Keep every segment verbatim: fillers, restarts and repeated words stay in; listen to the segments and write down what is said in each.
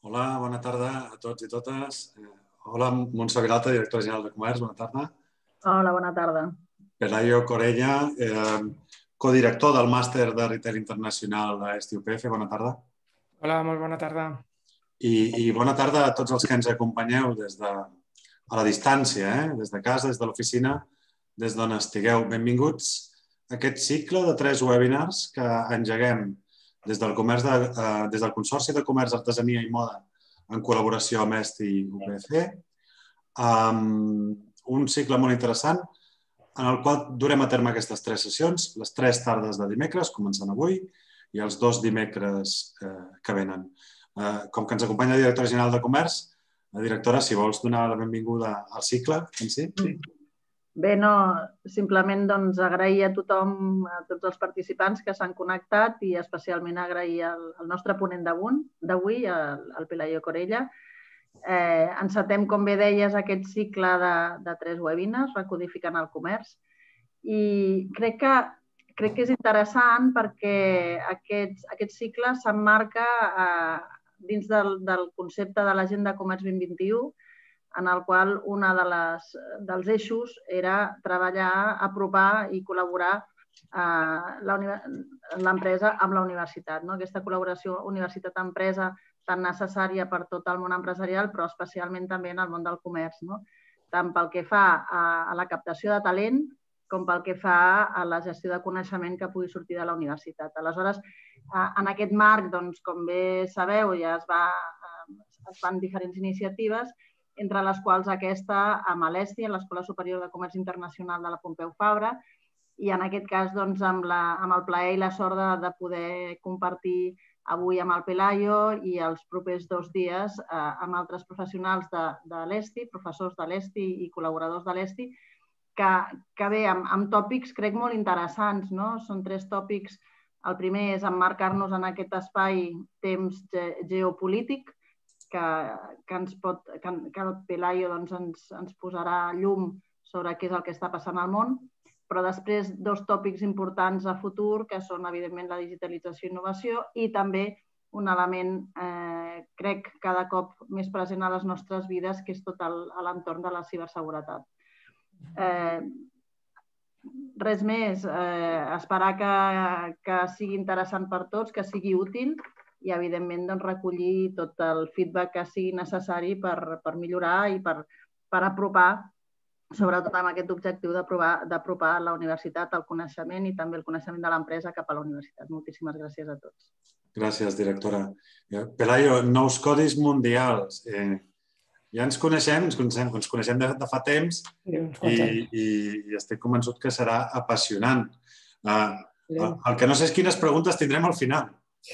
Hola, bona tarda a tots i totes. Hola, Montse Vilalta, directora general de Comerç, bona tarda. Hola, bona tarda. Pelayo Corella, eh, codirector del màster de Retail Internacional a S T U P F, bona tarda. Hola, molt bona tarda. I, i bona tarda a tots els que ens acompanyeu des de, a la distància, eh? des de casa, des de l'oficina, des d'on estigueu. Benvinguts a aquest cicle de tres webinars que engeguem des del, comerç de, eh, des del Consorci de Comerç, Artesania i Moda en col·laboració amb E S T i U P F. Um, un cicle molt interessant en el qual durem a terme aquestes tres sessions, les tres tardes de dimecres, començant avui, i els dos dimecres eh, que venen. Eh, com que ens acompanya la directora general de Comerç, la directora, si vols donar la benvinguda al cicle en si. Sí. Bé, no, simplement doncs, agrair a tothom, a tots els participants que s'han connectat i especialment agrair al, al nostre ponent d'avui, el, el Pelayo Corella. Eh, encetem, com bé deies, aquest cicle de, de tres webinars, recodificant el comerç. I crec que, crec que és interessant perquè aquest, aquest cicle s'emmarca eh, dins del, del concepte de l'Agenda Comerç vint vint-i-u, en el qual un de les, dels eixos era treballar, apropar i col·laborar eh, l'empresa amb la universitat. No? Aquesta col·laboració universitat-empresa tan necessària per tot el món empresarial, però especialment també en el món del comerç, no? Tant pel que fa a, a la captació de talent com pel que fa a la gestió de coneixement que pugui sortir de la universitat. Aleshores, en aquest marc, doncs, com bé sabeu, ja es, va, es van diferents iniciatives, entre les quals aquesta amb l'E S T I, l'Escola Superior de Comerç Internacional de la Pompeu Fabra, i en aquest cas doncs, amb, la, amb el plaer i la sort de, de poder compartir avui amb el Pelayo i els propers dos dies eh, amb altres professionals de, de l'E S T I, professors de l'E S T I i col·laboradors de l'E S T I, que, que bé, amb, amb tòpics crec molt interessants, no? Són tres tòpics. El primer és emmarcar-nos en aquest espai temps ge geopolític, que, que, ens pot, que, que el Pelayo doncs, ens, ens posarà llum sobre què és el que està passant al món, però després dos tòpics importants a futur, que són evidentment la digitalització i innovació i també un element, eh, crec, cada cop més present a les nostres vides, que és tot l'entorn de la ciberseguretat. Eh, res més, eh, esperar que, que sigui interessant per tots, que sigui útil, i, evidentment, doncs, recollir tot el feedback que sigui necessari per, per millorar i per, per apropar, sobretot amb aquest objectiu d'apropar la universitat, el coneixement i també el coneixement de l'empresa cap a la universitat. Moltíssimes gràcies a tots. Gràcies, directora. Pelayo, nous codis mundials. Eh, ja ens coneixem, ens coneixem, ens coneixem de, de fa temps i, i, i estic convençut que serà apassionant. Uh, el, el que no sé és quines preguntes tindrem al final.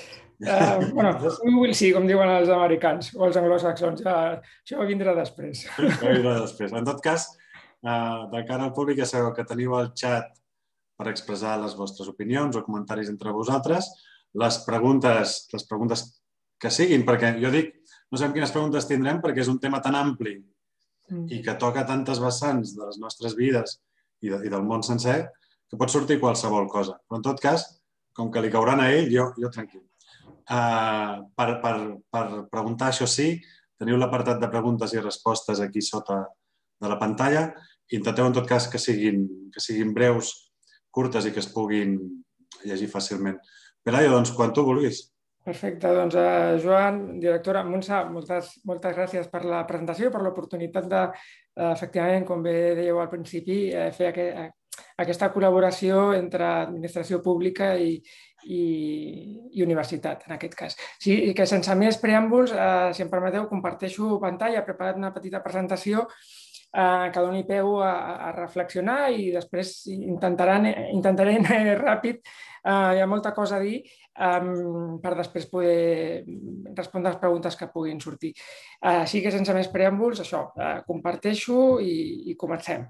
Uh, bueno, will see, com diuen els americans o els anglosaxons. Ja, això vindrà després. Això vindrà després. En tot cas, uh, de cara al públic, ja sabeu que teniu el xat per expressar les vostres opinions o comentaris entre vosaltres. Les preguntes, les preguntes que siguin, perquè jo dic, no sabem quines preguntes tindrem perquè és un tema tan ampli i que toca tantes vessants de les nostres vides i, de, i del món sencer que pot sortir qualsevol cosa. Però, en tot cas, com que li cauran a ell, jo, jo tranquil. Uh, per, per, per preguntar, això sí, teniu l'apartat de preguntes i respostes aquí sota de la pantalla. Intenteu, en tot cas, que siguin, que siguin breus, curtes i que es puguin llegir fàcilment. Pelayo, doncs, quan tu vulguis. Perfecte. Doncs, uh, Joan, directora, Montse, moltes, moltes gràcies per la presentació i per l'oportunitat de, uh, efectivament, com bé dèieu al principi, uh, fer aquest, aquesta col·laboració entre administració pública i, i, i universitat, en aquest cas. Sí, que sense més preàmbuls, eh, si em permeteu, comparteixo pantalla, he preparat una petita presentació eh, que doni peu a, a reflexionar i després intentaré, intentaré anar ràpid. Eh, hi ha molta cosa a dir eh, per després poder respondre les preguntes que puguin sortir. Eh, així que sense més preàmbuls, això, eh, comparteixo i, i comencem.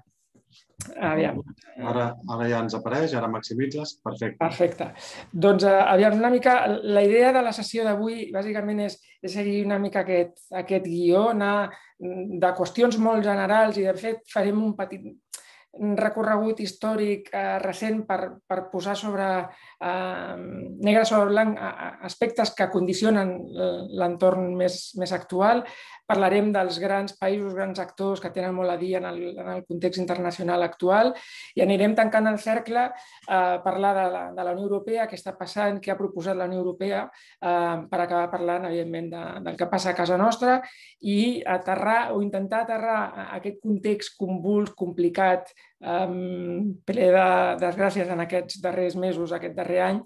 Aviam. Ara, ara ja ens apareix, ara maximitzes. Perfecte. Perfecte. Doncs, aviam, una mica, la idea de la sessió d'avui, bàsicament, és, és seguir una mica aquest, aquest guió, anar de qüestions molt generals i, de fet, farem un petit... recorregut històric recent per posar sobre negre sobre blanc aspectes que condicionen l'entorn més actual. Parlarem dels grans països, grans actors que tenen molt a dir en el context internacional actual i anirem tancant el cercle a parlar de la Unió Europea, què està passant, què ha proposat la Unió Europea, per acabar parlant, evidentment, del que passa a casa nostra i aterrar o intentar aterrar aquest context convuls, complicat, ple de desgràcies en aquests darrers mesos, aquest darrer any,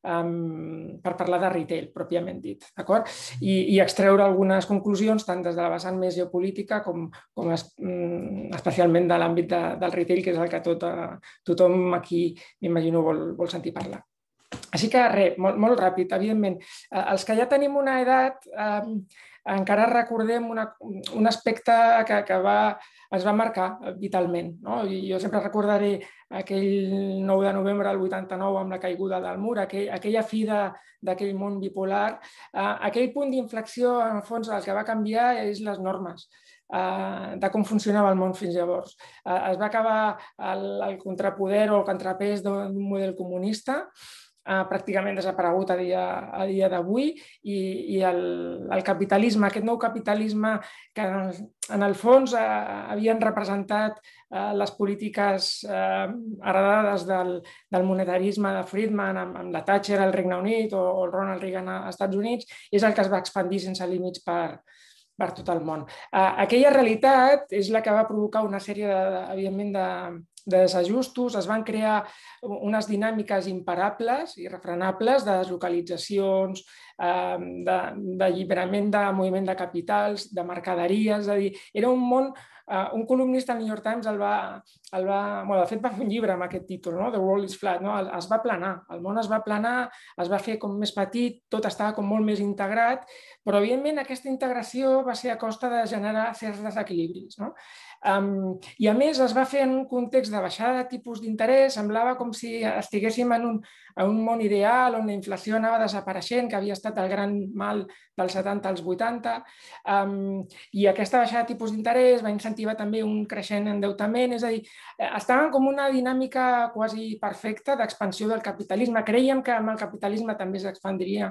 per parlar de retail, pròpiament dit, d'acord? I extreure algunes conclusions tant des de la vessant més geopolítica com especialment de l'àmbit del retail, que és el que tothom aquí, m'imagino, vol sentir parlar. Així que, res, molt ràpid, evidentment. Els que ja tenim una edat encara recordem un aspecte que ens va marcar vitalment. Jo sempre recordaré aquell nou de novembre del vuitanta-nou amb la caiguda del mur, aquella fi d'aquell món bipolar. Aquell punt d'inflexió, en el fons, el que va canviar és les normes de com funcionava el món fins llavors. Es va acabar el contrapoder o el contrapès d'un model comunista, pràcticament desaparegut a dia d'avui, i el capitalisme, aquest nou capitalisme que en el fons havien representat les polítiques heredades del monetarisme de Friedman amb la Thatcher al Regne Unit o el Ronald Reagan als Estats Units, és el que es va expandir sense límits per tot el món. Aquella realitat és la que va provocar una sèrie, evidentment, de de desajustos, es van crear unes dinàmiques imparables i refrenables de deslocalitzacions, d'alliberament de moviment de capitals, de mercaderies, és a dir, era un món. Un columnista del New York Times el va... De fet, va fer un llibre amb aquest títol, The World is Flat. Es va aplanar, el món es va aplanar, es va fer com més petit, tot estava com molt més integrat, però, evidentment, aquesta integració va ser a costa de generar certs desequilibris. I, a més, es va fer en un context de baixada de tipus d'interès, semblava com si estiguéssim en un món ideal on la inflació anava desapareixent, que havia estat el gran mal dels setanta als vuitanta, i aquesta baixada de tipus d'interès va incentivar també un creixent endeutament, és a dir, estaven com una dinàmica quasi perfecta d'expansió del capitalisme. Creiem que amb el capitalisme també s'expandiria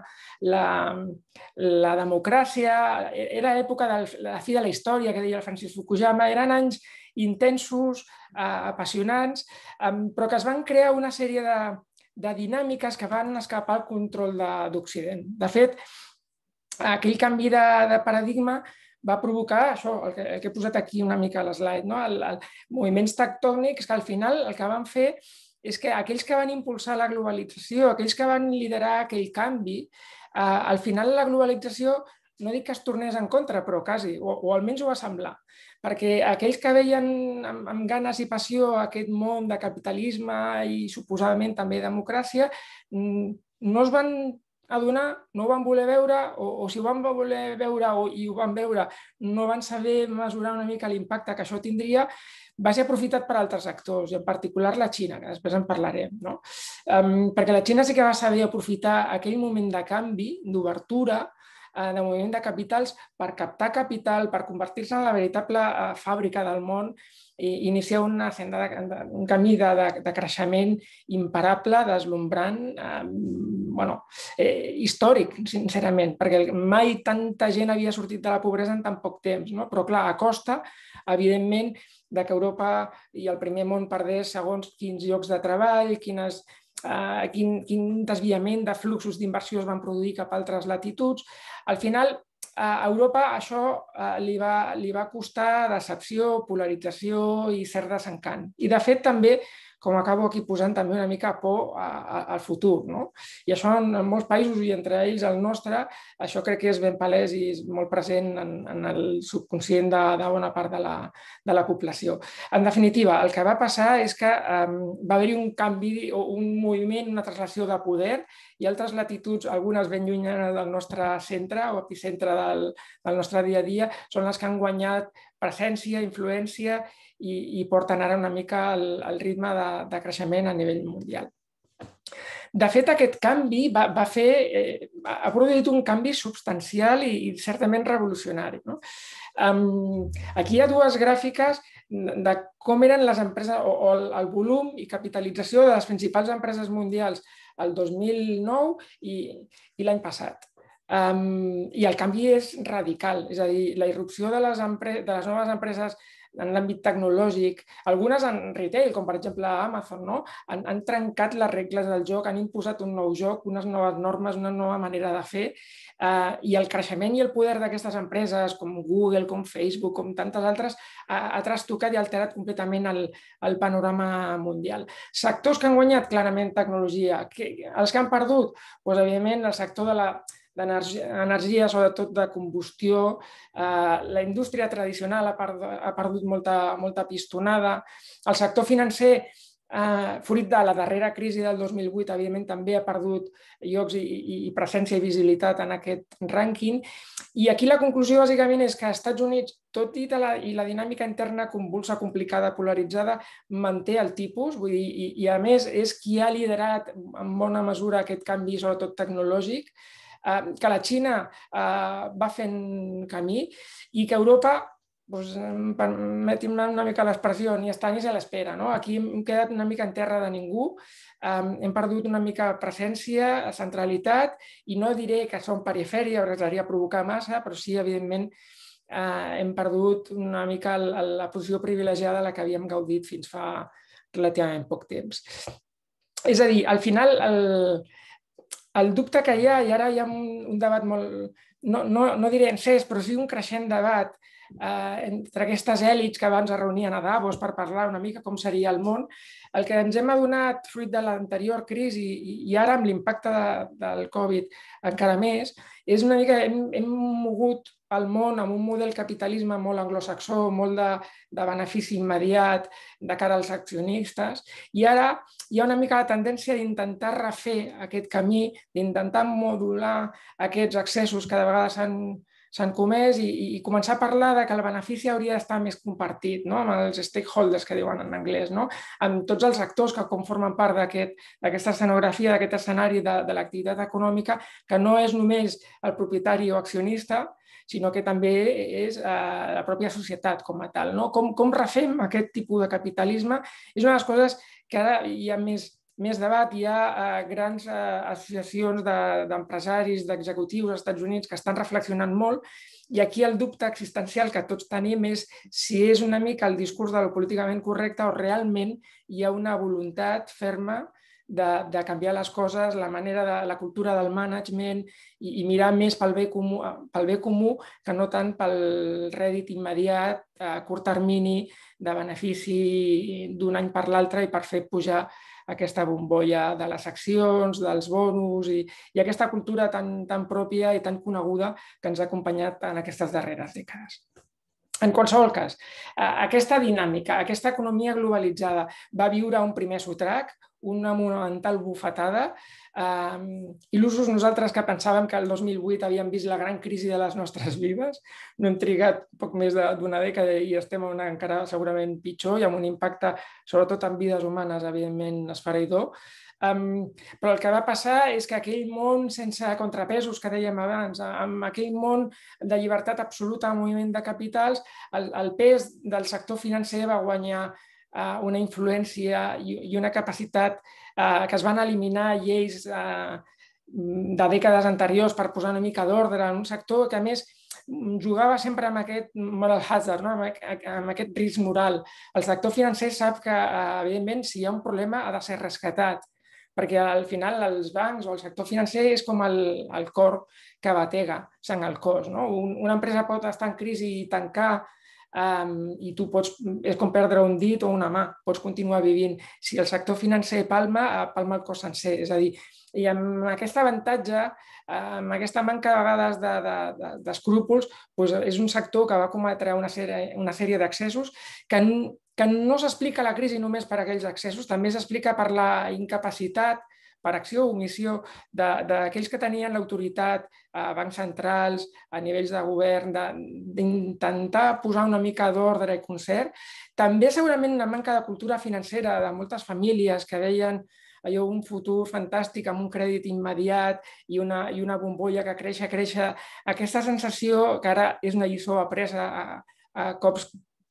la democràcia, era l'època de la fi de la història, que deia el Francis Fukuyama, eren anys intensos, apassionants, però que es van crear una sèrie de dinàmiques que van escapar al control d'Occident. De fet, aquell canvi de paradigma va provocar això, el que he posat aquí una mica a l'slide, moviments tectònics que al final el que van fer és que aquells que van impulsar la globalització, aquells que van liderar aquell canvi, al final la globalització no dic que es tornés en contra, però quasi, o almenys ho va semblar, perquè aquells que veien amb ganes i passió aquest món de capitalisme i suposadament també democràcia no es van adonar, no ho van voler veure, o si ho van voler veure i ho van veure no van saber mesurar una mica l'impacte que això tindria, va ser aprofitat per altres actors, i en particular la Xina, que després en parlarem. Perquè la Xina sí que va saber aprofitar aquell moment de canvi, d'obertura, de moviment de capitals per captar capital, per convertir-se en la veritable fàbrica del món i iniciar un camí de creixement imparable, deslumbrant, històric, sincerament, perquè mai tanta gent havia sortit de la pobresa en tan poc temps, però clar, a costa, evidentment, que Europa i el primer món perdés segons quins llocs de treball, quines quin desviament de fluxos d'inversió es van produir cap a altres latituds. Al final, a Europa això li va costar decepció, polarització i cert desencant. I, de fet, també, com acabo aquí posant, també una mica por al futur. I això en molts països, i entre ells el nostre, això crec que és ben palès i és molt present en el subconscient de bona part de la població. En definitiva, el que va passar és que va haver-hi un canvi, un moviment, una translació de poder i altres latituds, algunes ben llunyanes del nostre centre o epicentre del nostre dia a dia, són les que han guanyat presència, influència i porten ara una mica el ritme de creixement a nivell mundial. De fet, aquest canvi ha produït un canvi substancial i certament revolucionari. Aquí hi ha dues gràfiques de com eren les empreses o el volum i capitalització de les principals empreses mundials el dos mil nou i l'any passat. I el canvi és radical, és a dir, la irrupció de les noves empreses en l'àmbit tecnològic, algunes en retail, com per exemple Amazon, han trencat les regles del joc, han imposat un nou joc, unes noves normes, una nova manera de fer, i el creixement i el poder d'aquestes empreses, com Google, com Facebook, com tantes altres, ha trastocat i alterat completament el panorama mundial. Sectors que han guanyat clarament tecnologia, els que han perdut? Doncs, evidentment, el sector de la d'energia, sobretot de combustió. La indústria tradicional ha perdut molta pistonada. El sector financer, fruit de la darrera crisi del dos mil vuit, evidentment també ha perdut llocs i presència i visibilitat en aquest rànquing. I aquí la conclusió, bàsicament, és que als Estats Units, tot i la dinàmica interna convulsa, complicada, polaritzada, manté el tipus, i a més és qui ha liderat en bona mesura aquest canvi, sobretot tecnològic, que la Xina va fent camí i que Europa, permetim-me una mica l'expressió, ni està ni se l'espera. Aquí hem quedat una mica en terra de ningú, hem perdut una mica presència, centralitat, i no diré que som perifèria, perquè seria provocar massa, però sí, evidentment, hem perdut una mica la posició privilegiada de la que havíem gaudit fins fa relativament poc temps. És a dir, al final, el El dubte que hi ha, i ara hi ha un debat molt, no diré encès, però sí un creixent debat entre aquestes èlits que abans es reunien a Davos per parlar una mica com seria el món, el que ens hem adonat fruit de l'anterior crisi i ara amb l'impacte del Covid encara més, és una mica que hem mogut el món amb un model capitalisme molt anglosaxó, molt de benefici immediat de cara als accionistes, i ara hi ha una mica la tendència d'intentar refer aquest camí, d'intentar modular aquests excessos que de vegades s'han comès i començar a parlar que el benefici hauria d'estar més compartit amb els stakeholders, que diuen en anglès, amb tots els actors que conformen part d'aquesta escenografia, d'aquest escenari de l'activitat econòmica, que no és només el propietari o accionista, sinó que també és la pròpia societat com a tal. Com refem aquest tipus de capitalisme? És una de les coses que ara hi ha més debat, hi ha grans associacions d'empresaris, d'executius als Estats Units que estan reflexionant molt, i aquí el dubte existencial que tots tenim és si és una mica el discurs del políticament correcte o realment hi ha una voluntat ferma de canviar les coses, la manera de la cultura del management i mirar més pel bé comú que no tant pel rèdit immediat, a curt termini, de benefici d'un any per l'altre i per fer pujar aquesta bombolla de les accions, dels bonus i aquesta cultura tan pròpia i tan coneguda que ens ha acompanyat en aquestes darreres dècades. En qualsevol cas, aquesta dinàmica, aquesta economia globalitzada va viure un primer sotrac, una monumental bufetada. Il·lusos nosaltres que pensàvem que el dos mil vuit havíem vist la gran crisi de les nostres vides, no hem trigat poc més d'una dècada i estem encara segurament pitjor i amb un impacte, sobretot en vides humanes, evidentment esfereïdor. Però el que va passar és que aquell món sense contrapesos que dèiem abans, amb aquell món de llibertat absoluta de moviment de capitals, el pes del sector financer va guanyar una influència i una capacitat que es van eliminar lleis de dècades anteriors per posar una mica d'ordre en un sector que, a més, jugava sempre amb aquest moral hazard, amb aquest risc moral. El sector financer sap que, evidentment, si hi ha un problema ha de ser rescatat, perquè al final els bancs o el sector financer és com el cor que batega sang al cos. Una empresa pot estar en crisi i tancar i tu pots, és com perdre un dit o una mà, pots continuar vivint. Si el sector financer palma, palma el cos sencer. És a dir, i amb aquest avantatge, amb aquesta manca de vegades d'escrúpols, és un sector que va cometre una sèrie d'accessos que no s'explica la crisi només per aquells accessos, també s'explica per la incapacitat, per acció o omissió d'aquells que tenien l'autoritat a bancs centrals, a nivells de govern, d'intentar posar una mica d'ordre i concert. També segurament una manca de cultura financera de moltes famílies que veien allò un futur fantàstic amb un crèdit immediat i una bombolla que creix, creix. Aquesta sensació, que ara és una lliçó apresa a cops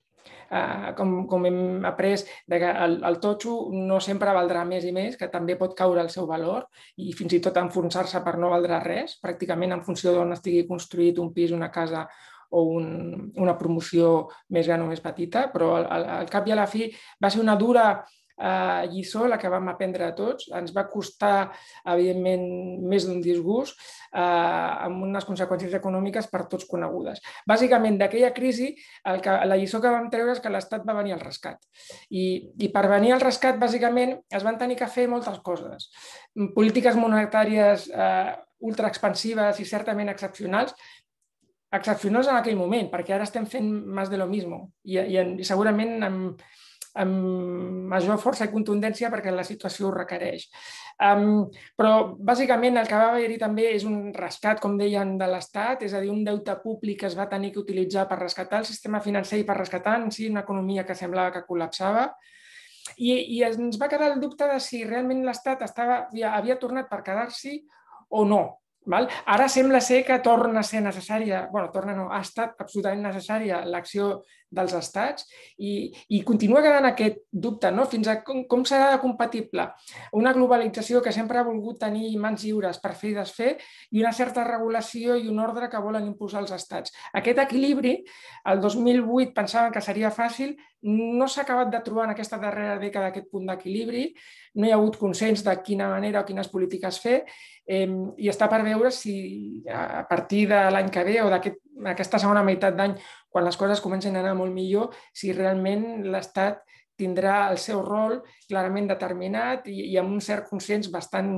com hem après, que el totxo no sempre valdrà més i més, que també pot caure el seu valor i fins i tot enfonsar-se per no valdrà res, pràcticament en funció d'on estigui construït un pis, una casa o una promoció més gran o més petita, però al cap i a la fi va ser una dura lliçó la que vam aprendre a tots. Ens va costar, evidentment, més d'un disgust, amb unes conseqüències econòmiques per tots conegudes. Bàsicament, d'aquella crisi, la lliçó que vam treure és que l'Estat va venir al rescat. I per venir al rescat, bàsicament, es van tenir que fer moltes coses. Polítiques monetàries ultra expansives i certament excepcionals, excepcionals en aquell moment, perquè ara estem fent més de lo mismo i segurament amb amb major força i contundència perquè la situació ho requereix. Però, bàsicament, el que va haver-hi també és un rescat, com deien, de l'Estat, és a dir, un deute públic que es va tenir que utilitzar per rescatar el sistema financer i per rescatar en si una economia que semblava que col·lapsava. I ens va quedar el dubte de si realment l'Estat havia tornat per quedar-s'hi o no. Ara sembla ser que torna a ser necessària, bueno, torna no, ha estat absolutament necessària l'acció dels estats i continua quedant aquest dubte, fins a com serà de compatible una globalització que sempre ha volgut tenir mans lliures per fer i desfer i una certa regulació i un ordre que volen imposar els estats. Aquest equilibri, el dos mil vuit pensaven que seria fàcil, no s'ha acabat de trobar en aquesta darrera dècada aquest punt d'equilibri, no hi ha hagut consens de quina manera o quines polítiques fer i està per veure si a partir de l'any que ve o d'aquesta segona meitat d'any, quan les coses comencen a anar molt millor, si realment l'Estat tindrà el seu rol clarament determinat i amb un cert consens bastant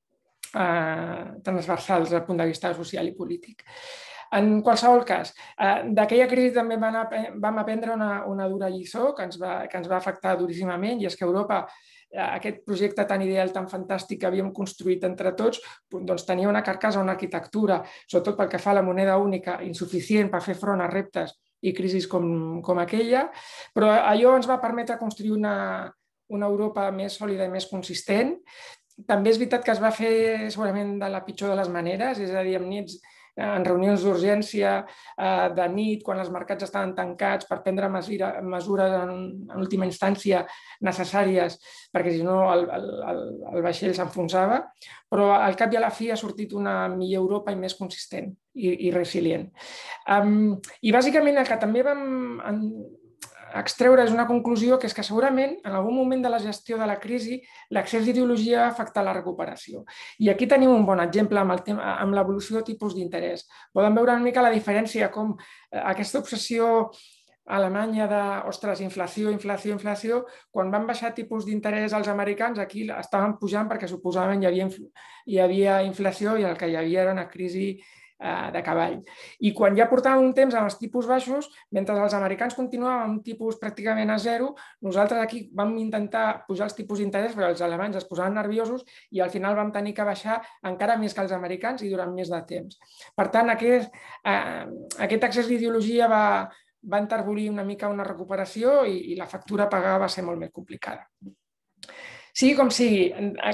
transversal des del punt de vista social i polític. En qualsevol cas, d'aquella crisi també vam aprendre una dura lliçó que ens va afectar duríssimament i és que Europa, aquest projecte tan ideal, tan fantàstic que havíem construït entre tots, tenia una carcassa, una arquitectura, sobretot pel que fa a la moneda única, insuficient per fer front a reptes i crisis com aquella, però allò ens va permetre construir una Europa més sòlida i més consistent. També és veritat que es va fer segurament de la pitjor de les maneres, és a dir, amb nits en reunions d'urgència de nit, quan els mercats estaven tancats, per prendre mesures en última instància necessàries, perquè si no el vaixell s'enfonsava, però al cap i a la fi ha sortit una millor Europa i més consistent i resilient. I bàsicament el que també vam extreure és una conclusió que és que segurament en algun moment de la gestió de la crisi l'excés d'ideologia va afectar la recuperació. I aquí tenim un bon exemple amb l'evolució de tipus d'interès. Poden veure una mica la diferència com aquesta obsessió alemanya de, ostres, inflació, inflació, inflació, quan van baixar tipus d'interès als americans, aquí estaven pujant perquè suposaven que hi havia inflació i el que hi havia era una crisi de cavall. I quan ja portàvem un temps amb els tipus baixos, mentre els americans continuaven amb un tipus pràcticament a zero, nosaltres aquí vam intentar pujar els tipus d'interès, però els alemanys es posaven nerviosos i al final vam tenir que baixar encara més que els americans i durant més de temps. Per tant, aquest excés d'ideologia va enterbolir una mica una recuperació i la factura a pagar va ser molt més complicada. Sigui com sigui,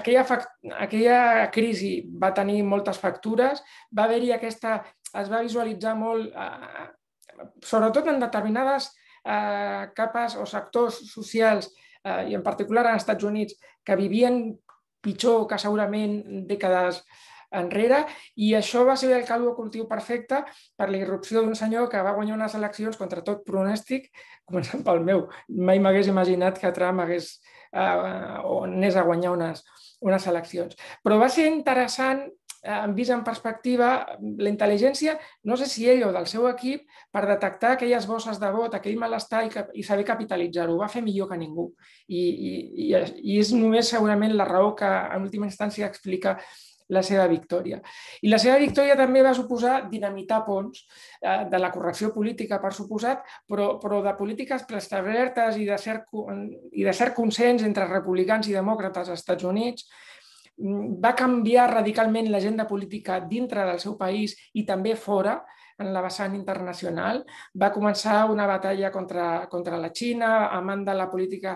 aquella crisi va tenir moltes factures, va haver-hi aquesta, es va visualitzar molt, sobretot en determinades capes o sectors socials, i en particular als Estats Units, que vivien pitjor que segurament dècades enrere, i això va ser el caldo de cultiu perfecte per la irrupció d'un senyor que va guanyar unes eleccions contra tot pronòstic, començant pel meu. Mai m'hagués imaginat que Trump hagués o anés a guanyar unes eleccions. Però va ser interessant, vist en perspectiva, la intel·ligència, no sé si ell o del seu equip, per detectar aquelles bosses de vot, aquell malestar i saber capitalitzar-ho. Ho va fer millor que ningú. I és només segurament la raó que en última instància explica la seva victòria. I la seva victòria també va suposar dinamitar ponts de la correcció política, per suposat, però de polítiques preestablertes i de cert consens entre republicans i demòcrates als Estats Units. Va canviar radicalment l'agenda política dintre del seu país i també fora, en la vessant internacional. Va començar una batalla contra la Xina, amant de la política,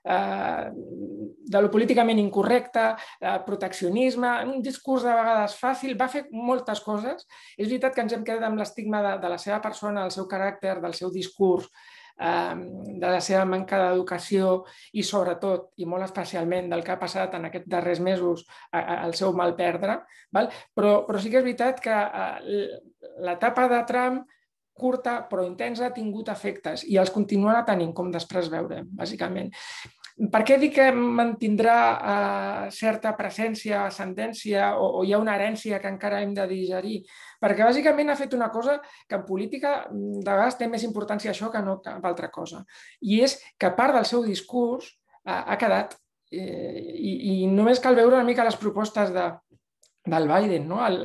de lo políticament incorrecte, proteccionisme, un discurs de vegades fàcil, va fer moltes coses. És veritat que ens hem quedat amb l'estigma de la seva persona, del seu caràcter, del seu discurs de la seva manca d'educació i sobretot, i molt especialment, del que ha passat en aquests darrers mesos, el seu mal perdre. Però sí que és veritat que l'etapa de Trump, curta però intensa, ha tingut efectes i els continuarà tenint, com després veurem, bàsicament. Per què dic que mantindrà certa presència, ascendència, o hi ha una herència que encara hem de digerir? Perquè bàsicament ha fet una cosa que en política de vegades té més importància això que no cap altra cosa. I és que part del seu discurs ha quedat, i només cal veure una mica les propostes del Biden.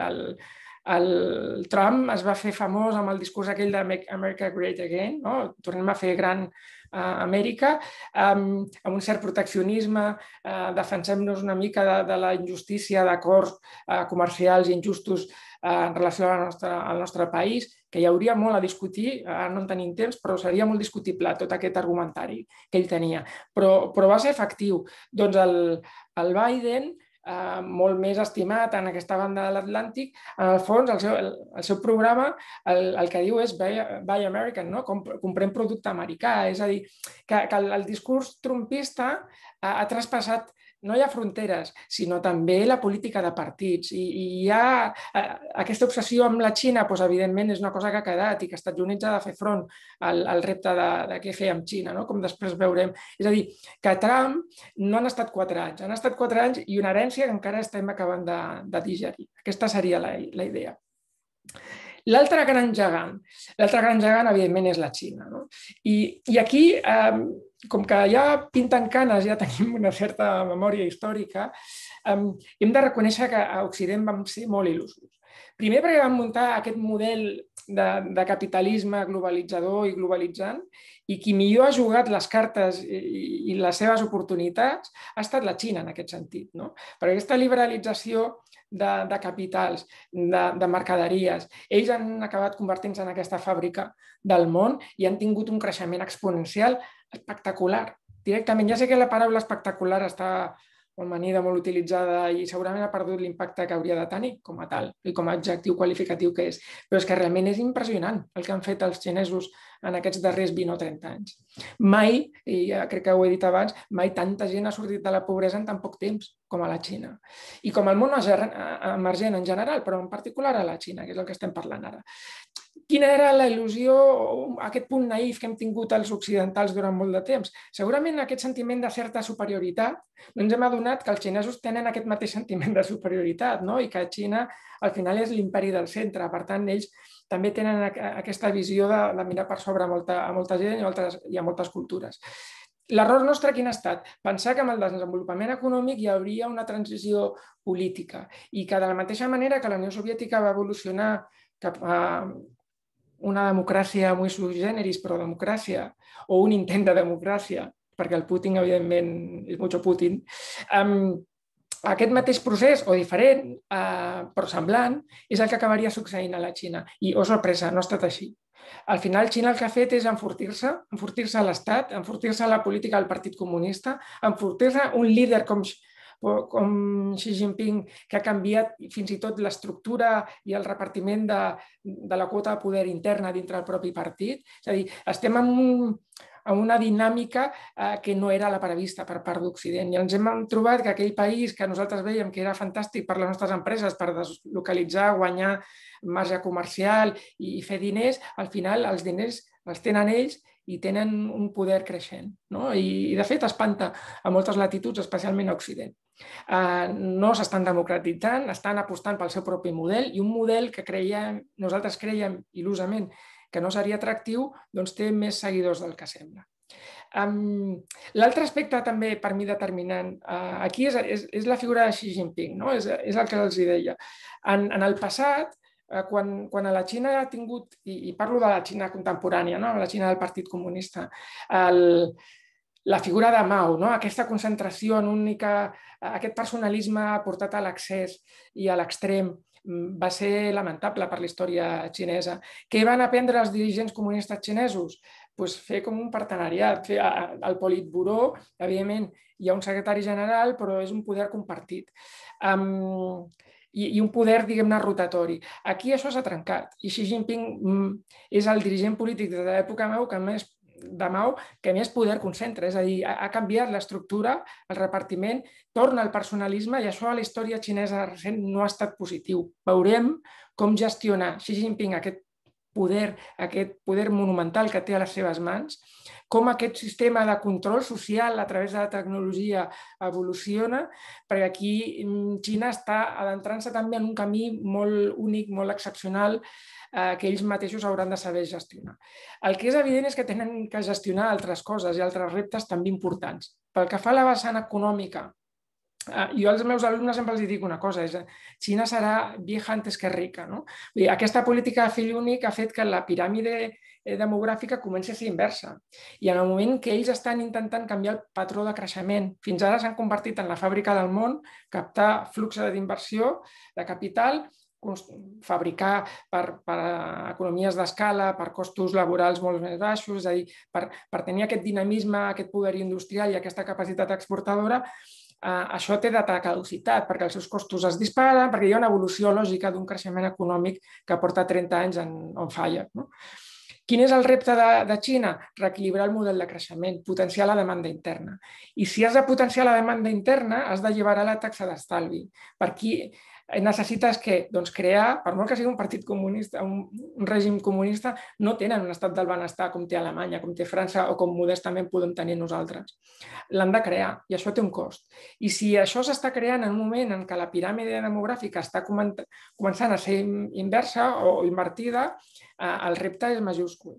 El Trump es va fer famós amb el discurs aquell de Make America Great Again, tornem a fer gran Amèrica, amb un cert proteccionisme, defensem-nos una mica de la injustícia d'acords comercials injustos en relació al nostre país, que hi hauria molt a discutir, ara no en tenim temps, però seria molt discutible tot aquest argumentari que ell tenia. Però va ser efectiu. Doncs el Biden, molt més estimat en aquesta banda de l'Atlàntic, en el fons, el seu programa el que diu és Buy American, comprem producte americà. És a dir, que el discurs trumpista ha traspassat no hi ha fronteres, sinó també la política de partits. I hi ha aquesta obsessió amb la Xina, evidentment és una cosa que ha quedat i que els Estats Units ha de fer front al repte de què fer amb Xina, com després veurem. És a dir, que Trump no han estat quatre anys, han estat quatre anys i una herència que encara estem acabant de digerir. Aquesta seria la idea. L'altre gran gegant, l'altre gran gegant, evidentment, és la Xina. I aquí, com que ja pinten canes, ja tenim una certa memòria històrica, hem de reconèixer que a Occident vam ser molt il·lusos. Primer perquè vam muntar aquest model de capitalisme globalitzador i globalitzant, i qui millor ha jugat les cartes i les seves oportunitats ha estat la Xina en aquest sentit. Per aquesta liberalització de capitals, de mercaderies, ells han acabat convertint-se en aquesta fàbrica del món i han tingut un creixement exponencial espectacular. Directament, ja sé que la paraula espectacular està molt manida, molt utilitzada i segurament ha perdut l'impacte que hauria de tenir com a tal i com a adjectiu qualificatiu que és, però és que realment és impressionant el que han fet els xinesos en aquests darrers vint o trenta anys. Mai, i ja crec que ho he dit abans, mai tanta gent ha sortit de la pobresa en tan poc temps com a la Xina. I com el món emergent en general, però en particular a la Xina, que és el que estem parlant ara. Quina era la il·lusió, aquest punt naïf que hem tingut els occidentals durant molt de temps? Segurament aquest sentiment de certa superioritat, ens hem adonat que els xinesos tenen aquest mateix sentiment de superioritat i que Xina al final és l'imperi del centre. Per tant, ells també tenen aquesta visió de mirar per sobre a molta gent i a moltes cultures. L'error nostre quin ha estat? Pensar que amb el desenvolupament econòmic hi hauria una transició política i que de la mateixa manera que la Unió Soviètica va evolucionar cap a una democràcia muy sui generis, però democràcia, o un intent de democràcia, perquè el Putin, evidentment, és mucho Putin, aquest mateix procés, o diferent, però semblant, és el que acabaria succeint a la Xina. I, oh sorpresa, no ha estat així. Al final, Xina el que ha fet és enfortir-se, enfortir-se a l'Estat, enfortir-se a la política del Partit Comunista, enfortir-se un líder com com Xi Jinping, que ha canviat fins i tot l'estructura i el repartiment de la quota de poder interna dintre del propi partit. És a dir, estem en una dinàmica que no era la prevista per part d'Occident. I ens hem trobat que aquell país que nosaltres veiem que era fantàstic per les nostres empreses, per deslocalitzar, guanyar marge comercial i fer diners, al final els diners els tenen ells i tenen un poder creixent. I, de fet, espanta a moltes latituds, especialment a Occident. No s'estan democratitzant, estan apostant pel seu propi model i un model que nosaltres creiem il·lusament que no seria atractiu, doncs té més seguidors del que sembla. L'altre aspecte també per mi determinant aquí és la figura de Xi Jinping, és el que els deia. En el passat, quan a la Xina ha tingut, i parlo de la Xina contemporània, la Xina del Partit Comunista, la figura de Mao, aquesta concentració en única, aquest personalisme portat a l'excés i a l'extrem va ser lamentable per la història xinesa. Què van aprendre els dirigents comunistes xinesos? Fer com un partenariat, fer el Politburó, evidentment hi ha un secretari general, però és un poder compartit. I un poder, diguem-ne, rotatori. Aquí això s'ha trencat i Xi Jinping és el dirigent polític de l'època Mao que més de Mao, que més poder concentra, és a dir, ha canviat l'estructura, el repartiment, torna al personalisme i això a la història xinesa recent no ha estat positiu. Veurem com gestionar Xi Jinping aquest poder, aquest poder monumental que té a les seves mans, com aquest sistema de control social a través de la tecnologia evoluciona, perquè aquí Xina està adentrant-se també en un camí molt únic, molt excepcional, que ells mateixos hauran de saber gestionar. El que és evident és que tenen que gestionar altres coses i altres reptes també importants. Pel que fa a la vessant econòmica, jo als meus alumnes sempre els dic una cosa, és Xina serà vieja antes que rica. No? Aquesta política de fill únic ha fet que la piràmide demogràfica comenci a ser inversa. I en el moment que ells estan intentant canviar el patró de creixement, fins ara s'han convertit en la fàbrica del món, captar flux d'inversió, de capital, fabricar per, per economies d'escala, per costos laborals molt més baixos, és a dir, per, per tenir aquest dinamisme, aquest poder industrial i aquesta capacitat exportadora, eh, això té data de caducitat, perquè els seus costos es disparen, perquè hi ha una evolució lògica d'un creixement econòmic que porta trenta anys en, on falla. No? Quin és el repte de, de Xina? Reequilibrar el model de creixement, potenciar la demanda interna. I si has de potenciar la demanda interna, has d'alliberar la taxa d'estalvi. Per aquí necessites que, doncs, crear, per molt que sigui un partit comunista, un, un règim comunista, no tenen un estat del benestar com té Alemanya, com té França o com modestament podem tenir nosaltres. L'han de crear i això té un cost. I si això s'està creant en un moment en què la piràmide demogràfica està començant a ser inversa o invertida, el repte és majúscul.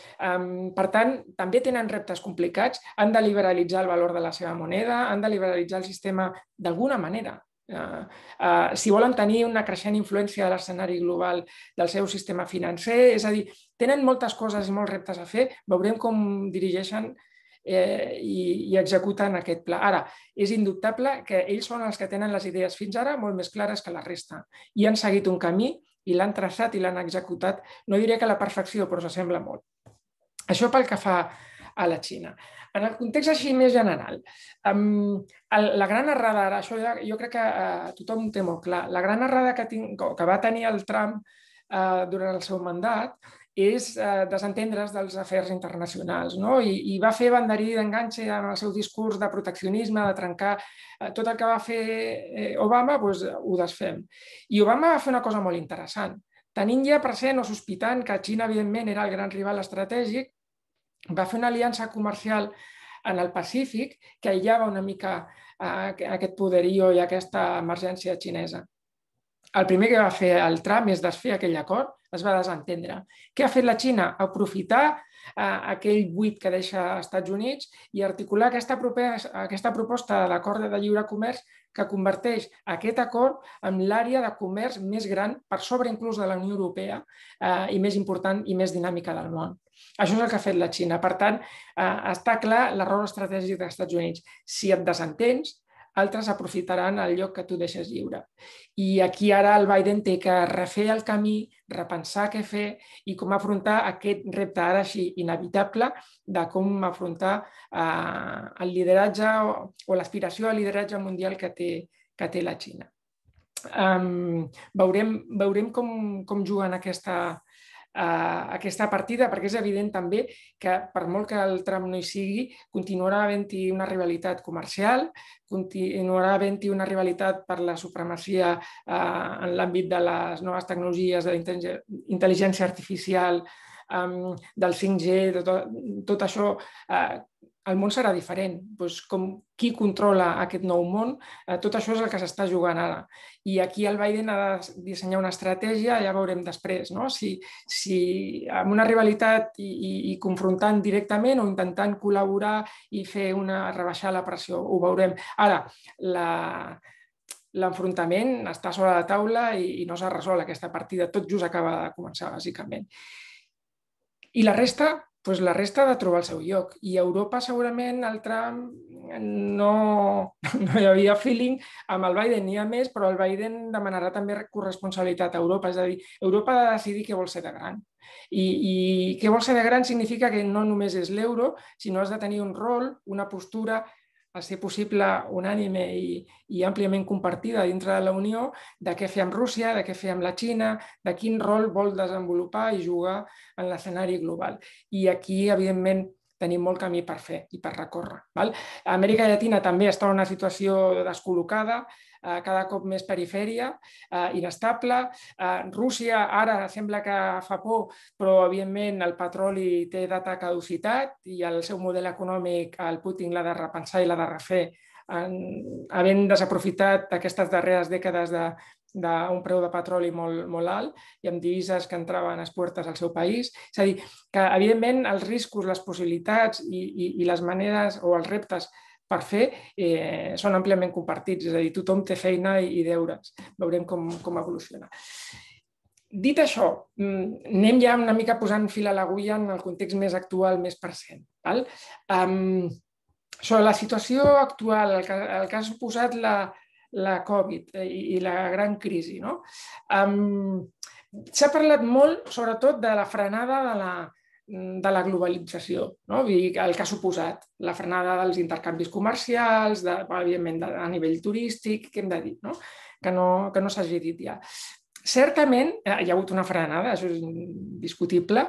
Per tant, també tenen reptes complicats, han de liberalitzar el valor de la seva moneda, han de liberalitzar el sistema d'alguna manera. Uh, uh, si volen tenir una creixent influència de l'escenari global del seu sistema financer, és a dir, tenen moltes coses i molts reptes a fer, veurem com dirigeixen eh, i, i executen aquest pla. Ara, és indubtable que ells són els que tenen les idees fins ara molt més clares que la resta i han seguit un camí i l'han traçat i l'han executat, no diré que a la perfecció, però s'assembla molt. Això pel que fa a la Xina. En el context així més general, la gran errada, això jo crec que tothom ho té molt clar, la gran errada que, tinc, que va tenir el Trump durant el seu mandat és desentendre's dels afers internacionals, no? I, i va fer banderí d'enganxe en el seu discurs de proteccionisme, de trencar tot el que va fer Obama, doncs ho desfem. I Obama va fer una cosa molt interessant. Tenint ja present o sospitant que Xina, evidentment, era el gran rival estratègic, va fer una aliança comercial en el Pacífic que aïllava una mica aquest poderío i aquesta emergència xinesa. El primer que va fer el Trump és desfer aquell acord, es va desentendre. Què ha fet la Xina? Aprofitar aquell buit que deixa als Estats Units i articular aquesta, aquesta proposta d'acord de lliure comerç que converteix aquest acord en l'àrea de comerç més gran, per sobre inclús de la Unió Europea, i més important i més dinàmica del món. Això és el que ha fet la Xina. Per tant, està clar l'error estratègic dels Estats Units. Si et desentens, altres aprofitaran el lloc que tu deixes lliure. I aquí ara el Biden té que refer el camí, repensar què fer i com afrontar aquest repte ara així inevitable de com afrontar el lideratge o l'aspiració al lideratge mundial que té, que té la Xina. Um, veurem, veurem com, com juguen aquesta, uh, aquesta partida, perquè és evident també que per molt que el Trump no hi sigui, continuarà havent-hi una rivalitat comercial, continuarà havent-hi una rivalitat per la supremacia uh, en l'àmbit de les noves tecnologies, de la intel·ligència artificial, um, del cinc G, de tot, tot això. Uh, el món serà diferent. Doncs com qui controla aquest nou món, tot això és el que s'està jugant ara. I aquí el Biden ha de dissenyar una estratègia, ja veurem després, no? Si, si amb una rivalitat i, i, i confrontant directament o intentant col·laborar i fer una, rebaixar la pressió, ho veurem. Ara, la... l'enfrontament està sobre la taula i no s'ha resolt aquesta partida, tot just acaba de començar, bàsicament. I la resta, doncs la resta ha de trobar el seu lloc. I a Europa segurament el Trump no, no hi havia feeling amb el Biden, n'hi ha més, però el Biden demanarà també corresponsabilitat a Europa, és a dir, Europa ha de decidir què vol ser de gran. I, i què vol ser de gran significa que no només és l'euro, sinó has de tenir un rol, una postura, a ser possible unànime i, i àmpliament compartida dintre de la Unió, de què fer amb Rússia, de què fer amb la Xina, de quin rol vol desenvolupar i jugar en l'escenari global. I aquí, evidentment, tenim molt camí per fer i per recórrer. Amèrica Llatina també està en una situació descol·locada, cada cop més perifèria, inestable. Rússia ara sembla que fa por, però evidentment el petroli té data caducitat i el seu model econòmic el Putin l'ha de repensar i l'ha de refer, havent desaprofitat aquestes darreres dècades d'un preu de petroli molt, molt alt i amb divises que entraven a puertes al seu país. És a dir, que evidentment els riscos, les possibilitats i, i, i les maneres o els reptes per fer eh, són àmpliament compartits, és a dir, tothom té feina i, i deures. Veurem com, com evoluciona. Dit això, anem ja una mica posant fil a l'agulla en el context més actual, més present. Val? Um, sobre la situació actual, el que, el que ha suposat la, la Covid i, i la gran crisi, no? Um, s'ha parlat molt, sobretot, de la frenada de la, de la globalització, no? El que ha suposat la frenada dels intercanvis comercials, de, evidentment a nivell turístic, què hem de dir, no? Que no, que no s'hagi dit ja. Certament hi ha hagut una frenada, això és indiscutible,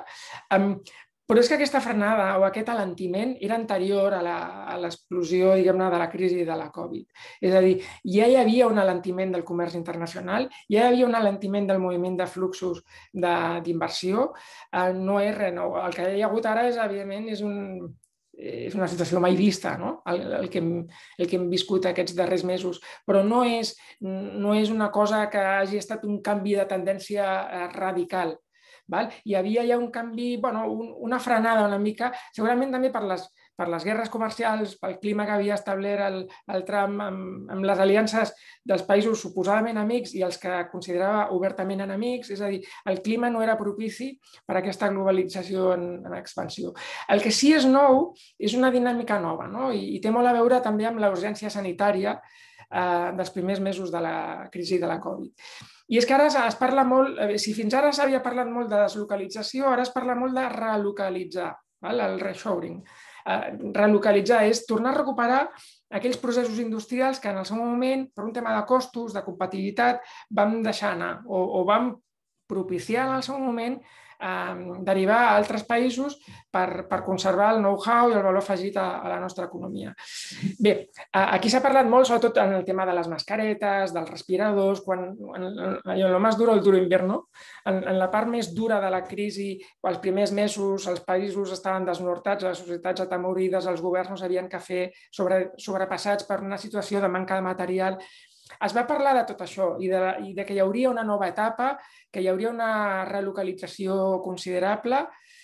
però és que aquesta frenada o aquest alentiment era anterior a l'explosió, diguem-ne, de la crisi de la Covid. És a dir, ja hi havia un alentiment del comerç internacional, ja hi havia un alentiment del moviment de fluxos d'inversió, no és res nou. El que hi ha hagut ara és, evidentment, és un... és una situació mai vista, no? el, el, que hem, el que hem viscut aquests darrers mesos, però no és, no és una cosa que hagi estat un canvi de tendència radical. Val? Hi havia ja un canvi, bueno, un, una frenada una mica, segurament també per les, per les guerres comercials, pel clima que havia establert el, el Trump amb, amb les aliances dels països suposadament amics i els que considerava obertament enemics, és a dir, el clima no era propici per a aquesta globalització en, en expansió. El que sí és nou és una dinàmica nova, no? I, i té molt a veure també amb la urgència sanitària eh, dels primers mesos de la crisi de la Covid. I és que ara es parla molt, si fins ara s'havia parlat molt de deslocalització, ara es parla molt de relocalitzar, val? El reshoring. Relocalitzar és tornar a recuperar aquells processos industrials que en el seu moment, per un tema de costos, de competitivitat, vam deixar anar o, o vam propiciar en el seu moment eh, derivar a altres països per, per conservar el know-how i el valor afegit a, a la nostra economia. Bé, aquí s'ha parlat molt, sobretot en el tema de les mascaretes, dels respiradors, quan en, en lo más duro, el duro invierno, en, en la part més dura de la crisi, els primers mesos els països estaven desnortats, les societats atemorides, els governs no sabien què fer, sobre, sobrepassats per una situació de manca de material. Es va parlar de tot això i de, i de que hi hauria una nova etapa, que hi hauria una relocalització considerable.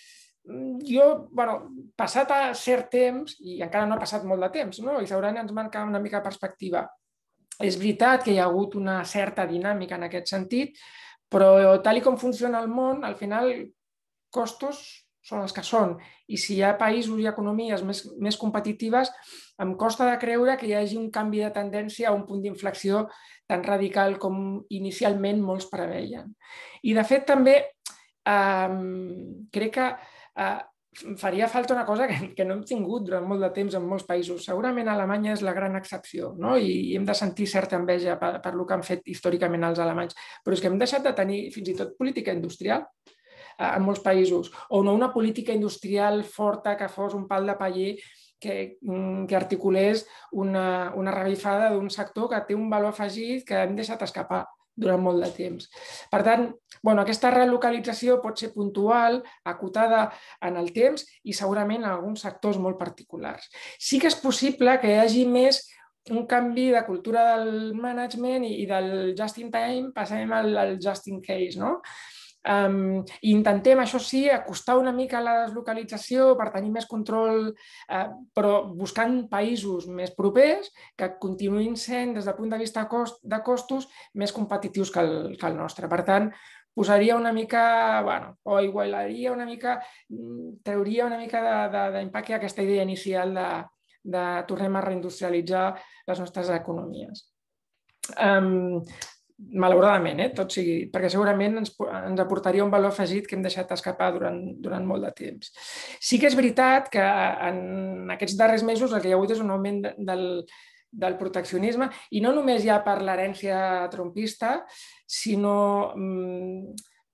Jo, bueno, passat a cert temps, i encara no ha passat molt de temps, no? I segurament ens manca una mica de perspectiva. És veritat que hi ha hagut una certa dinàmica en aquest sentit, però tal com funciona el món, al final, costos són els que són. I si hi ha països i economies més, més competitives, em costa de creure que hi hagi un canvi de tendència a un punt d'inflexió tan radical com inicialment molts preveien. I, de fet, també eh, crec que eh, faria falta una cosa que, que no hem tingut durant molt de temps en molts països. Segurament Alemanya és la gran excepció, no? I hem de sentir certa enveja per, per el que han fet històricament els alemanys. Però és que hem deixat de tenir fins i tot política industrial en molts països, o no una política industrial forta que fos un pal de paller que, que articulés una, una revifada d'un sector que té un valor afegit que hem deixat escapar durant molt de temps. Per tant, bueno, aquesta relocalització pot ser puntual, acotada en el temps i segurament en alguns sectors molt particulars. Sí que és possible que hi hagi més un canvi de cultura del management i del just in time passem al, al just in case, no? Um, intentem, això sí, acostar una mica la deslocalització per tenir més control, uh, però buscant països més propers que continuïn sent, des del punt de vista cost, de costos, més competitius que el, que el nostre. Per tant, posaria una mica, bueno, o igualaria una mica, trauria una mica d'impacte aquesta idea inicial de, de tornem a reindustrialitzar les nostres economies. Um, Malauradament, eh, tot sigui, perquè segurament ens, ens aportaria un valor afegit que hem deixat escapar durant, durant molt de temps. Sí que és veritat que en aquests darrers mesos el que hi ha hagut és un augment del, del proteccionisme, i no només ja per l'herència trumpista, sinó mm,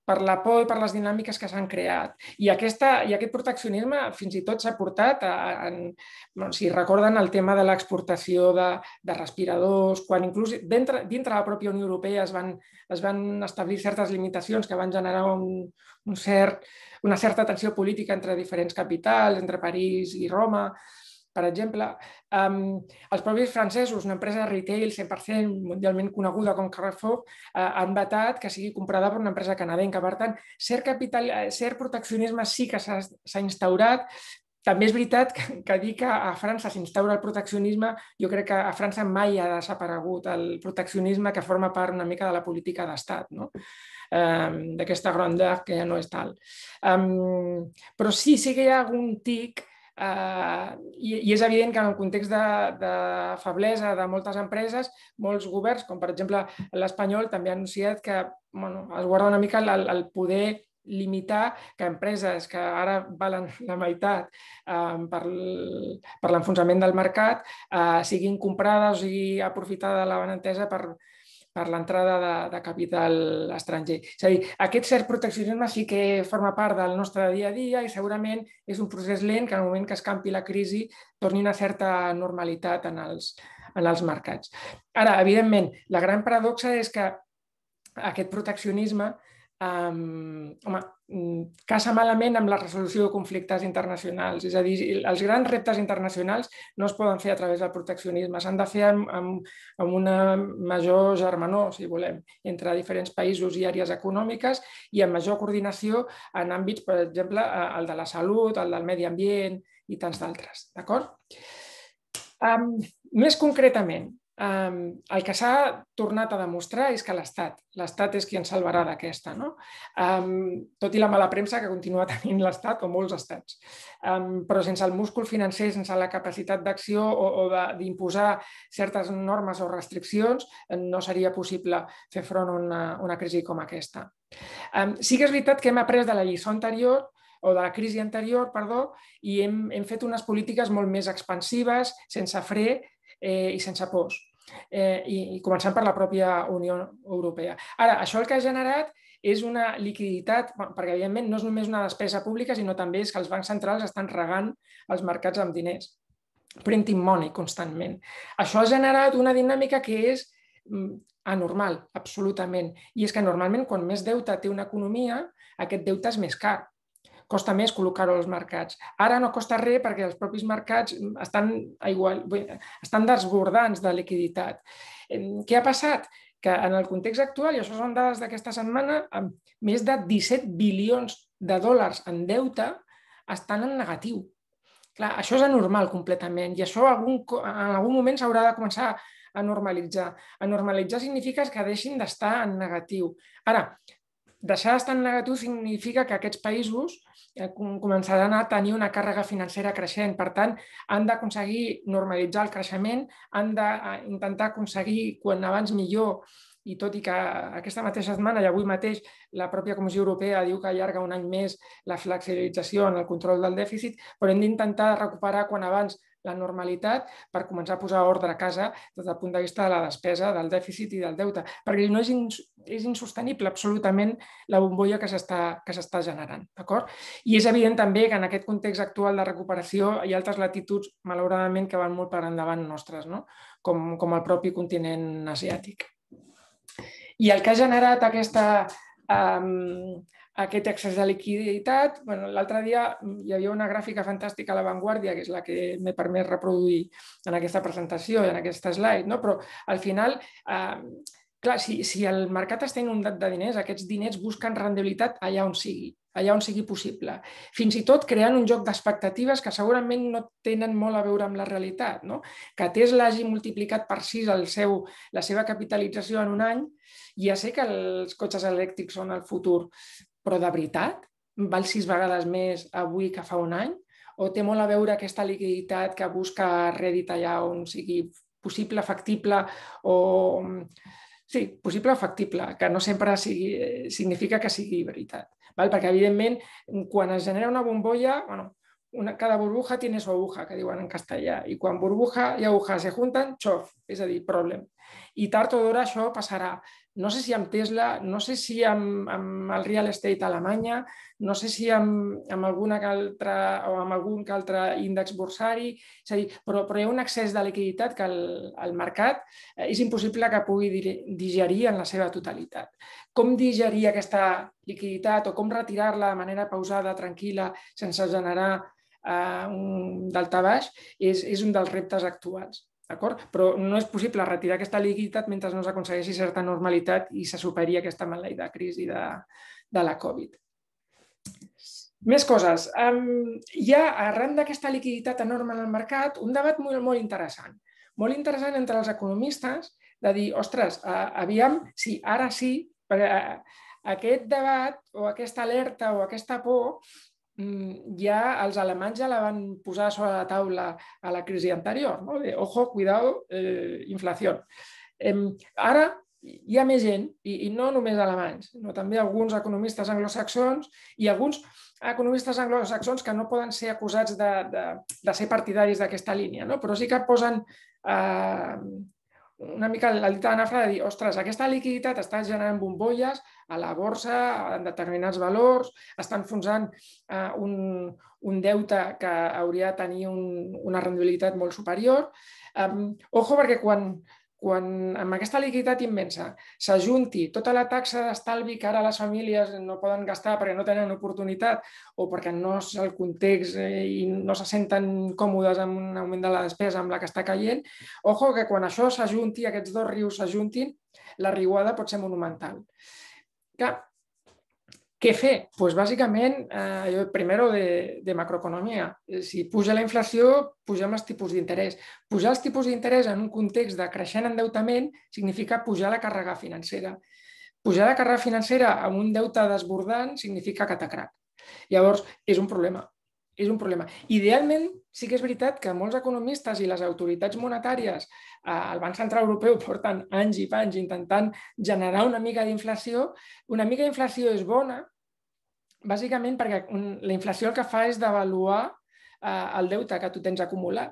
per la por i per les dinàmiques que s'han creat. I, aquesta, i aquest proteccionisme fins i tot s'ha portat, a, a, bueno, si recorden el tema de l'exportació de, de respiradors, quan inclús dintre, dintre de la pròpia Unió Europea es van, es van establir certes limitacions que van generar un, un cert, una certa tensió política entre diferents capitals, entre París i Roma, per exemple. Um, els propis francesos, una empresa de retail cent per cent mundialment coneguda com Carrefour, uh, han vetat que sigui comprada per una empresa canadenca. Per tant, cert, capital, cert proteccionisme sí que s'ha instaurat. També és veritat que, que dir que a França s'instaura el proteccionisme, jo crec que a França mai ha desaparegut el proteccionisme que forma part una mica de la política d'estat, no? Um, d'aquesta grandeur que ja no és tal. Um, però sí, sí que hi ha algun tic. Uh, i, i és evident que en el context de, de feblesa de moltes empreses, molts governs, com per exemple l'espanyol, també ha anunciat que bueno, es guarda una mica el, el poder limitar que empreses que ara valen la meitat um, per, per l'enfonsament del mercat uh, siguin comprades o sigui aprofitada la benentesa per per l'entrada de, de capital estranger. És a dir, aquest cert proteccionisme sí que forma part del nostre dia a dia i segurament és un procés lent que en el moment que escampi la crisi torni una certa normalitat en els, en els mercats. Ara, evidentment, la gran paradoxa és que aquest proteccionisme Um, home, casa malament amb la resolució de conflictes internacionals. És a dir, els grans reptes internacionals no es poden fer a través del proteccionisme, s'han de fer amb, amb, amb una major germanor, si volem, entre diferents països i àrees econòmiques i amb major coordinació en àmbits, per exemple, el de la salut, el del medi ambient i tants d'altres. D'acord? Um, més concretament, Um, el que s'ha tornat a demostrar és que l'Estat, l'Estat és qui ens salvarà d'aquesta, no? Um, tot i la mala premsa que continua tenint l'Estat o molts estats. Um, però sense el múscul financer, sense la capacitat d'acció o, o d'imposar certes normes o restriccions, no seria possible fer front a una, una crisi com aquesta. Um, sí que és veritat que hem après de la lliçó anterior o de la crisi anterior, perdó, i hem, hem fet unes polítiques molt més expansives, sense fre eh, i sense pors. Eh, i, i començant per la pròpia Unió Europea. Ara, això el que ha generat és una liquiditat, perquè evidentment no és només una despesa pública, sinó també és que els bancs centrals estan regant els mercats amb diners, printing money constantment. Això ha generat una dinàmica que és anormal, absolutament, i és que normalment quan més deute té una economia, aquest deute és més car. Costa més col·locar-ho als mercats. Ara no costa res perquè els propis mercats estan, igual, estan desbordants de liquiditat. Què ha passat? Que en el context actual, i això són dades d'aquesta setmana, més de disset bilions de dòlars en deute estan en negatiu. Clar, això és anormal completament i això en algun moment s'haurà de començar a normalitzar. A normalitzar significa que deixin d'estar en negatiu. Ara, deixar d'estar en negatiu significa que aquests països començaran a tenir una càrrega financera creixent. Per tant, han d'aconseguir normalitzar el creixement, han d'intentar aconseguir quan abans millor, i tot i que aquesta mateixa setmana i avui mateix la pròpia Comissió Europea diu que allarga un any més la flexibilització en el control del dèficit, però hem d'intentar recuperar quan abans la normalitat per començar a posar ordre a casa des del punt de vista de la despesa, del dèficit i del deute, perquè no és, ins és insostenible absolutament la bombolla que s'està generant. I és evident també que en aquest context actual de recuperació hi ha altres latituds, malauradament, que van molt per endavant nostres, no? com, com el propi continent asiàtic. I el que ha generat aquesta... Um, aquest excés de liquiditat, bueno, l'altre dia hi havia una gràfica fantàstica a La Vanguardia, que és la que m'he permès reproduir en aquesta presentació i en aquest slide, no? Però al final, eh, clar, si, si el mercat està inundat de diners, aquests diners busquen rendibilitat allà on sigui, allà on sigui possible. Fins i tot creant un joc d'expectatives que segurament no tenen molt a veure amb la realitat, no? Que Tesla hagi multiplicat per sis el seu, la seva capitalització en un any, ja sé que els cotxes elèctrics són el futur, però de veritat val sis vegades més avui que fa un any? O té molt a veure aquesta liquiditat que busca rèdit allà on sigui possible, factible o... Sí, possible o factible, que no sempre sigui, significa que sigui veritat. Val? Perquè, evidentment, quan es genera una bombolla, bueno, una, cada burbuja tiene su aguja, que diuen en castellà, i quan burbuja i aguja se junten, xof, és a dir, problem. I tard o d'hora això passarà. no sé si amb Tesla, no sé si amb, amb el real estate a Alemanya, no sé si amb, amb, alguna altra, o amb algun altre índex borsari, és a dir, però, però hi ha un excés de liquiditat que el, el mercat és impossible que pugui digerir en la seva totalitat. Com digerir aquesta liquiditat o com retirar-la de manera pausada, tranquil·la, sense generar eh, un daltabaix, és, és un dels reptes actuals. Però no és possible retirar aquesta liquiditat mentre no s'aconsegueixi certa normalitat i se superi aquesta maleïda crisi de, de la Covid. Més coses. Um, hi ha, arran d'aquesta liquiditat enorme en el mercat, un debat molt, molt interessant. Molt interessant entre els economistes de dir, ostres, uh, aviam si ara sí, perquè uh, aquest debat o aquesta alerta o aquesta por ja els alemanys ja la van posar sobre la taula a la crisi anterior, no? De, ojo, cuidado, eh, inflació. Eh, ara hi ha més gent, i, i no només alemanys, no, també alguns economistes anglosaxons i alguns economistes anglosaxons que no poden ser acusats de, de, de ser partidaris d'aquesta línia, no? Però sí que posen eh, una mica la dita de nafra de dir, ostres, aquesta liquiditat està generant bombolles a la borsa, en determinats valors, està enfonsant eh, un, un deute que hauria de tenir un, una rendibilitat molt superior. Um, ojo, perquè quan, quan amb aquesta liquiditat immensa s'ajunti tota la taxa d'estalvi que ara les famílies no poden gastar perquè no tenen oportunitat o perquè no és el context i no se senten còmodes amb un augment de la despesa amb la que està caient, ojo que quan això s'ajunti, aquests dos rius s'ajuntin, la riuada pot ser monumental. Clar, què fer? Doncs bàsicament, eh, primero de, de macroeconomia. Si puja la inflació, pugem els tipus d'interès. Pujar els tipus d'interès en un context de creixent endeutament significa pujar la càrrega financera. Pujar la càrrega financera amb un deute desbordant significa catacrac. Llavors, és un problema. És un problema. Idealment, sí que és veritat que molts economistes i les autoritats monetàries, el Banc Central Europeu porten anys i panys intentant generar una mica d'inflació. Una mica d'inflació és bona, bàsicament perquè la inflació el que fa és devaluar el deute que tu tens acumulat.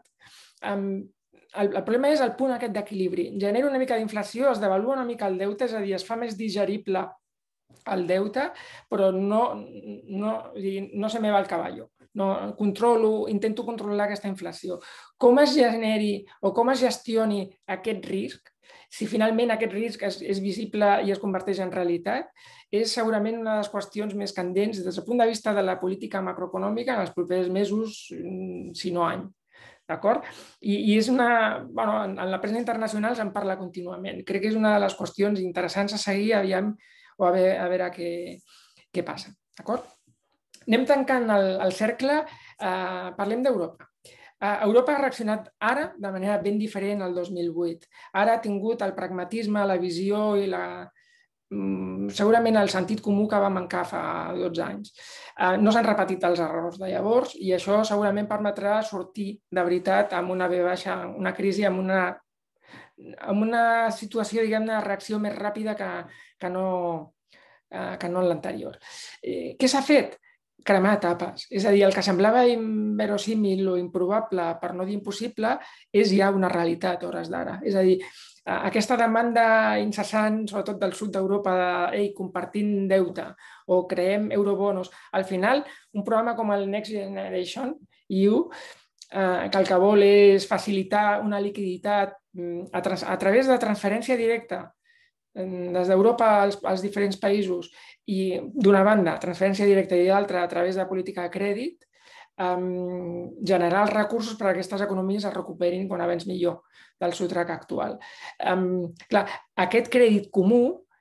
El problema és el punt aquest d'equilibri. Genera una mica d'inflació, es devalua una mica el deute, és a dir, es fa més digerible el deute, però no, no, no se me va el caballo. No, controlo, intento controlar aquesta inflació. Com es generi o com es gestioni aquest risc, si finalment aquest risc és, és visible i es converteix en realitat, és segurament una de les qüestions més candents des del punt de vista de la política macroeconòmica en els propers mesos, si no any. D'acord? I, i és una... Bueno, en, en la premsa internacional se'n parla contínuament. Crec que és una de les qüestions interessants a seguir, aviam, o a veure, a veure què, què passa. D'acord? Anem tancant el, el cercle, eh, parlem d'Europa. Eh, Europa ha reaccionat ara de manera ben diferent al dos mil vuit. Ara ha tingut el pragmatisme, la visió i la, mm, segurament el sentit comú que va mancar fa dotze anys. Eh, no s'han repetit els errors de llavors i això segurament permetrà sortir de veritat amb una ve baixa, una crisi, amb una, amb una situació, diguem-ne, de reacció més ràpida que, que no, eh, que no en l'anterior. Eh, què s'ha fet? Cremar etapes. És a dir, el que semblava inverosímil o improbable, per no dir impossible, és ja una realitat a hores d'ara. És a dir, aquesta demanda incessant, sobretot del sud d'Europa, de ei, compartint deute o creem eurobonos, al final, un programa com el Next Generation E U, eh, que el que vol és facilitar una liquiditat a, a través de transferència directa des d'Europa als, als diferents països i d'una banda transferència directa i d'altra a través de política de crèdit, um, generar els recursos per a aquestes economies es recuperin quan abans millor del sotrac actual. Um, clar, aquest crèdit comú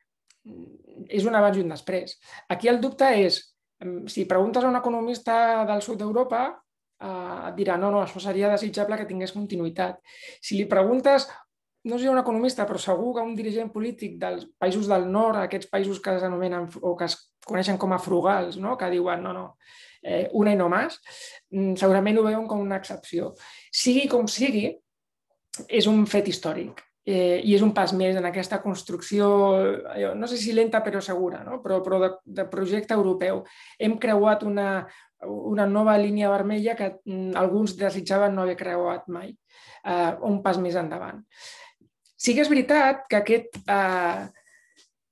és un abans i un després. Aquí el dubte és, si preguntes a un economista del sud d'Europa, uh, et dirà no, no, això seria desitjable que tingués continuïtat. Si li preguntes no sé un economista, però segur que un dirigent polític dels països del nord, aquests països que s'anomenen o que es coneixen com a frugals, no? Que diuen no, no, eh, una i no més, segurament ho veuen com una excepció. Sigui com sigui, és un fet històric eh, i és un pas més en aquesta construcció, no sé si lenta però segura, no? però, però de, de projecte europeu. Hem creuat una, una nova línia vermella que alguns desitjaven no haver creuat mai, eh, un pas més endavant. Sí que és veritat que aquest, eh,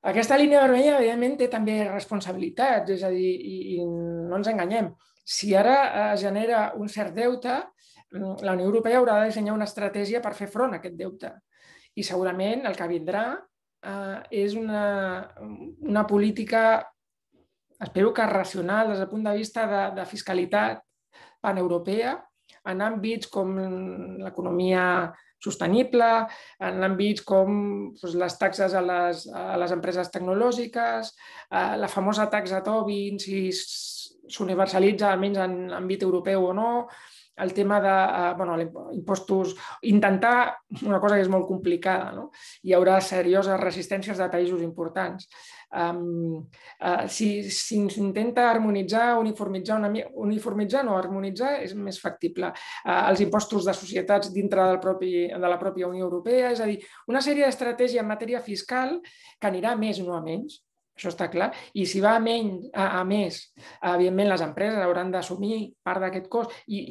Aquesta línia vermella, evidentment, té també responsabilitats, és a dir, i, i no ens enganyem. Si ara es genera un cert deute, la Unió Europea haurà de dissenyar una estratègia per fer front a aquest deute. I segurament el que vindrà eh, és una, una política, espero que racional des del punt de vista de, de fiscalitat paneuropea, en àmbits com l'economia sostenible, en àmbits com doncs, les taxes a les, a les empreses tecnològiques, eh, la famosa taxa Tobin, si s'universalitza almenys en àmbit europeu o no, el tema de eh, bueno, impostos, intentar una cosa que és molt complicada, no? Hi haurà serioses resistències de països importants. Um, uh, si s'intenta harmonitzar, uniformitzar, una, uniformitzar no, harmonitzar és més factible. Uh, els impostos de societats dintre del propi, de la pròpia Unió Europea, és a dir, una sèrie d'estratègia en matèria fiscal que anirà a més, no a menys. Això està clar. I si va a, menys, a, a més, evidentment les empreses hauran d'assumir part d'aquest cost i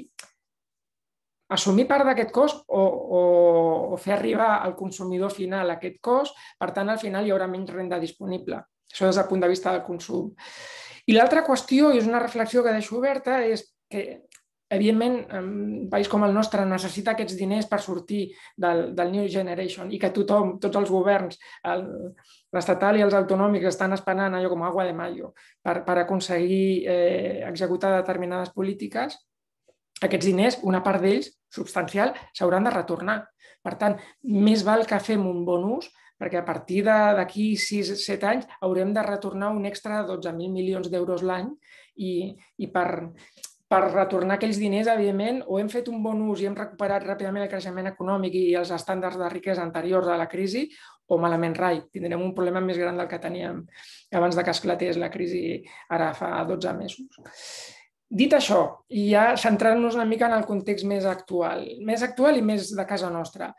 assumir part d'aquest cost o, o, o fer arribar al consumidor final aquest cost, per tant, al final hi haurà menys renda disponible. Això des del punt de vista del consum. I l'altra qüestió, i és una reflexió que deixo oberta, és que, evidentment, un país com el nostre necessita aquests diners per sortir del, del New Generation i que tothom, tots els governs, l'estatal i els autonòmics estan esperant allò com agua de mayo per, per aconseguir eh, executar determinades polítiques. Aquests diners, una part d'ells, substancial, s'hauran de retornar. Per tant, més val que fem un bon ús, perquè a partir d'aquí sis set anys haurem de retornar un extra de dotze mil milions d'euros l'any i, i per, per retornar aquells diners, evidentment, o hem fet un bon ús i hem recuperat ràpidament el creixement econòmic i els estàndards de riquesa anteriors a la crisi, o malament rai, tindrem un problema més gran del que teníem abans de que esclatés la crisi ara fa dotze mesos. Dit això, i ja centrant-nos una mica en el context més actual, més actual i més de casa nostra,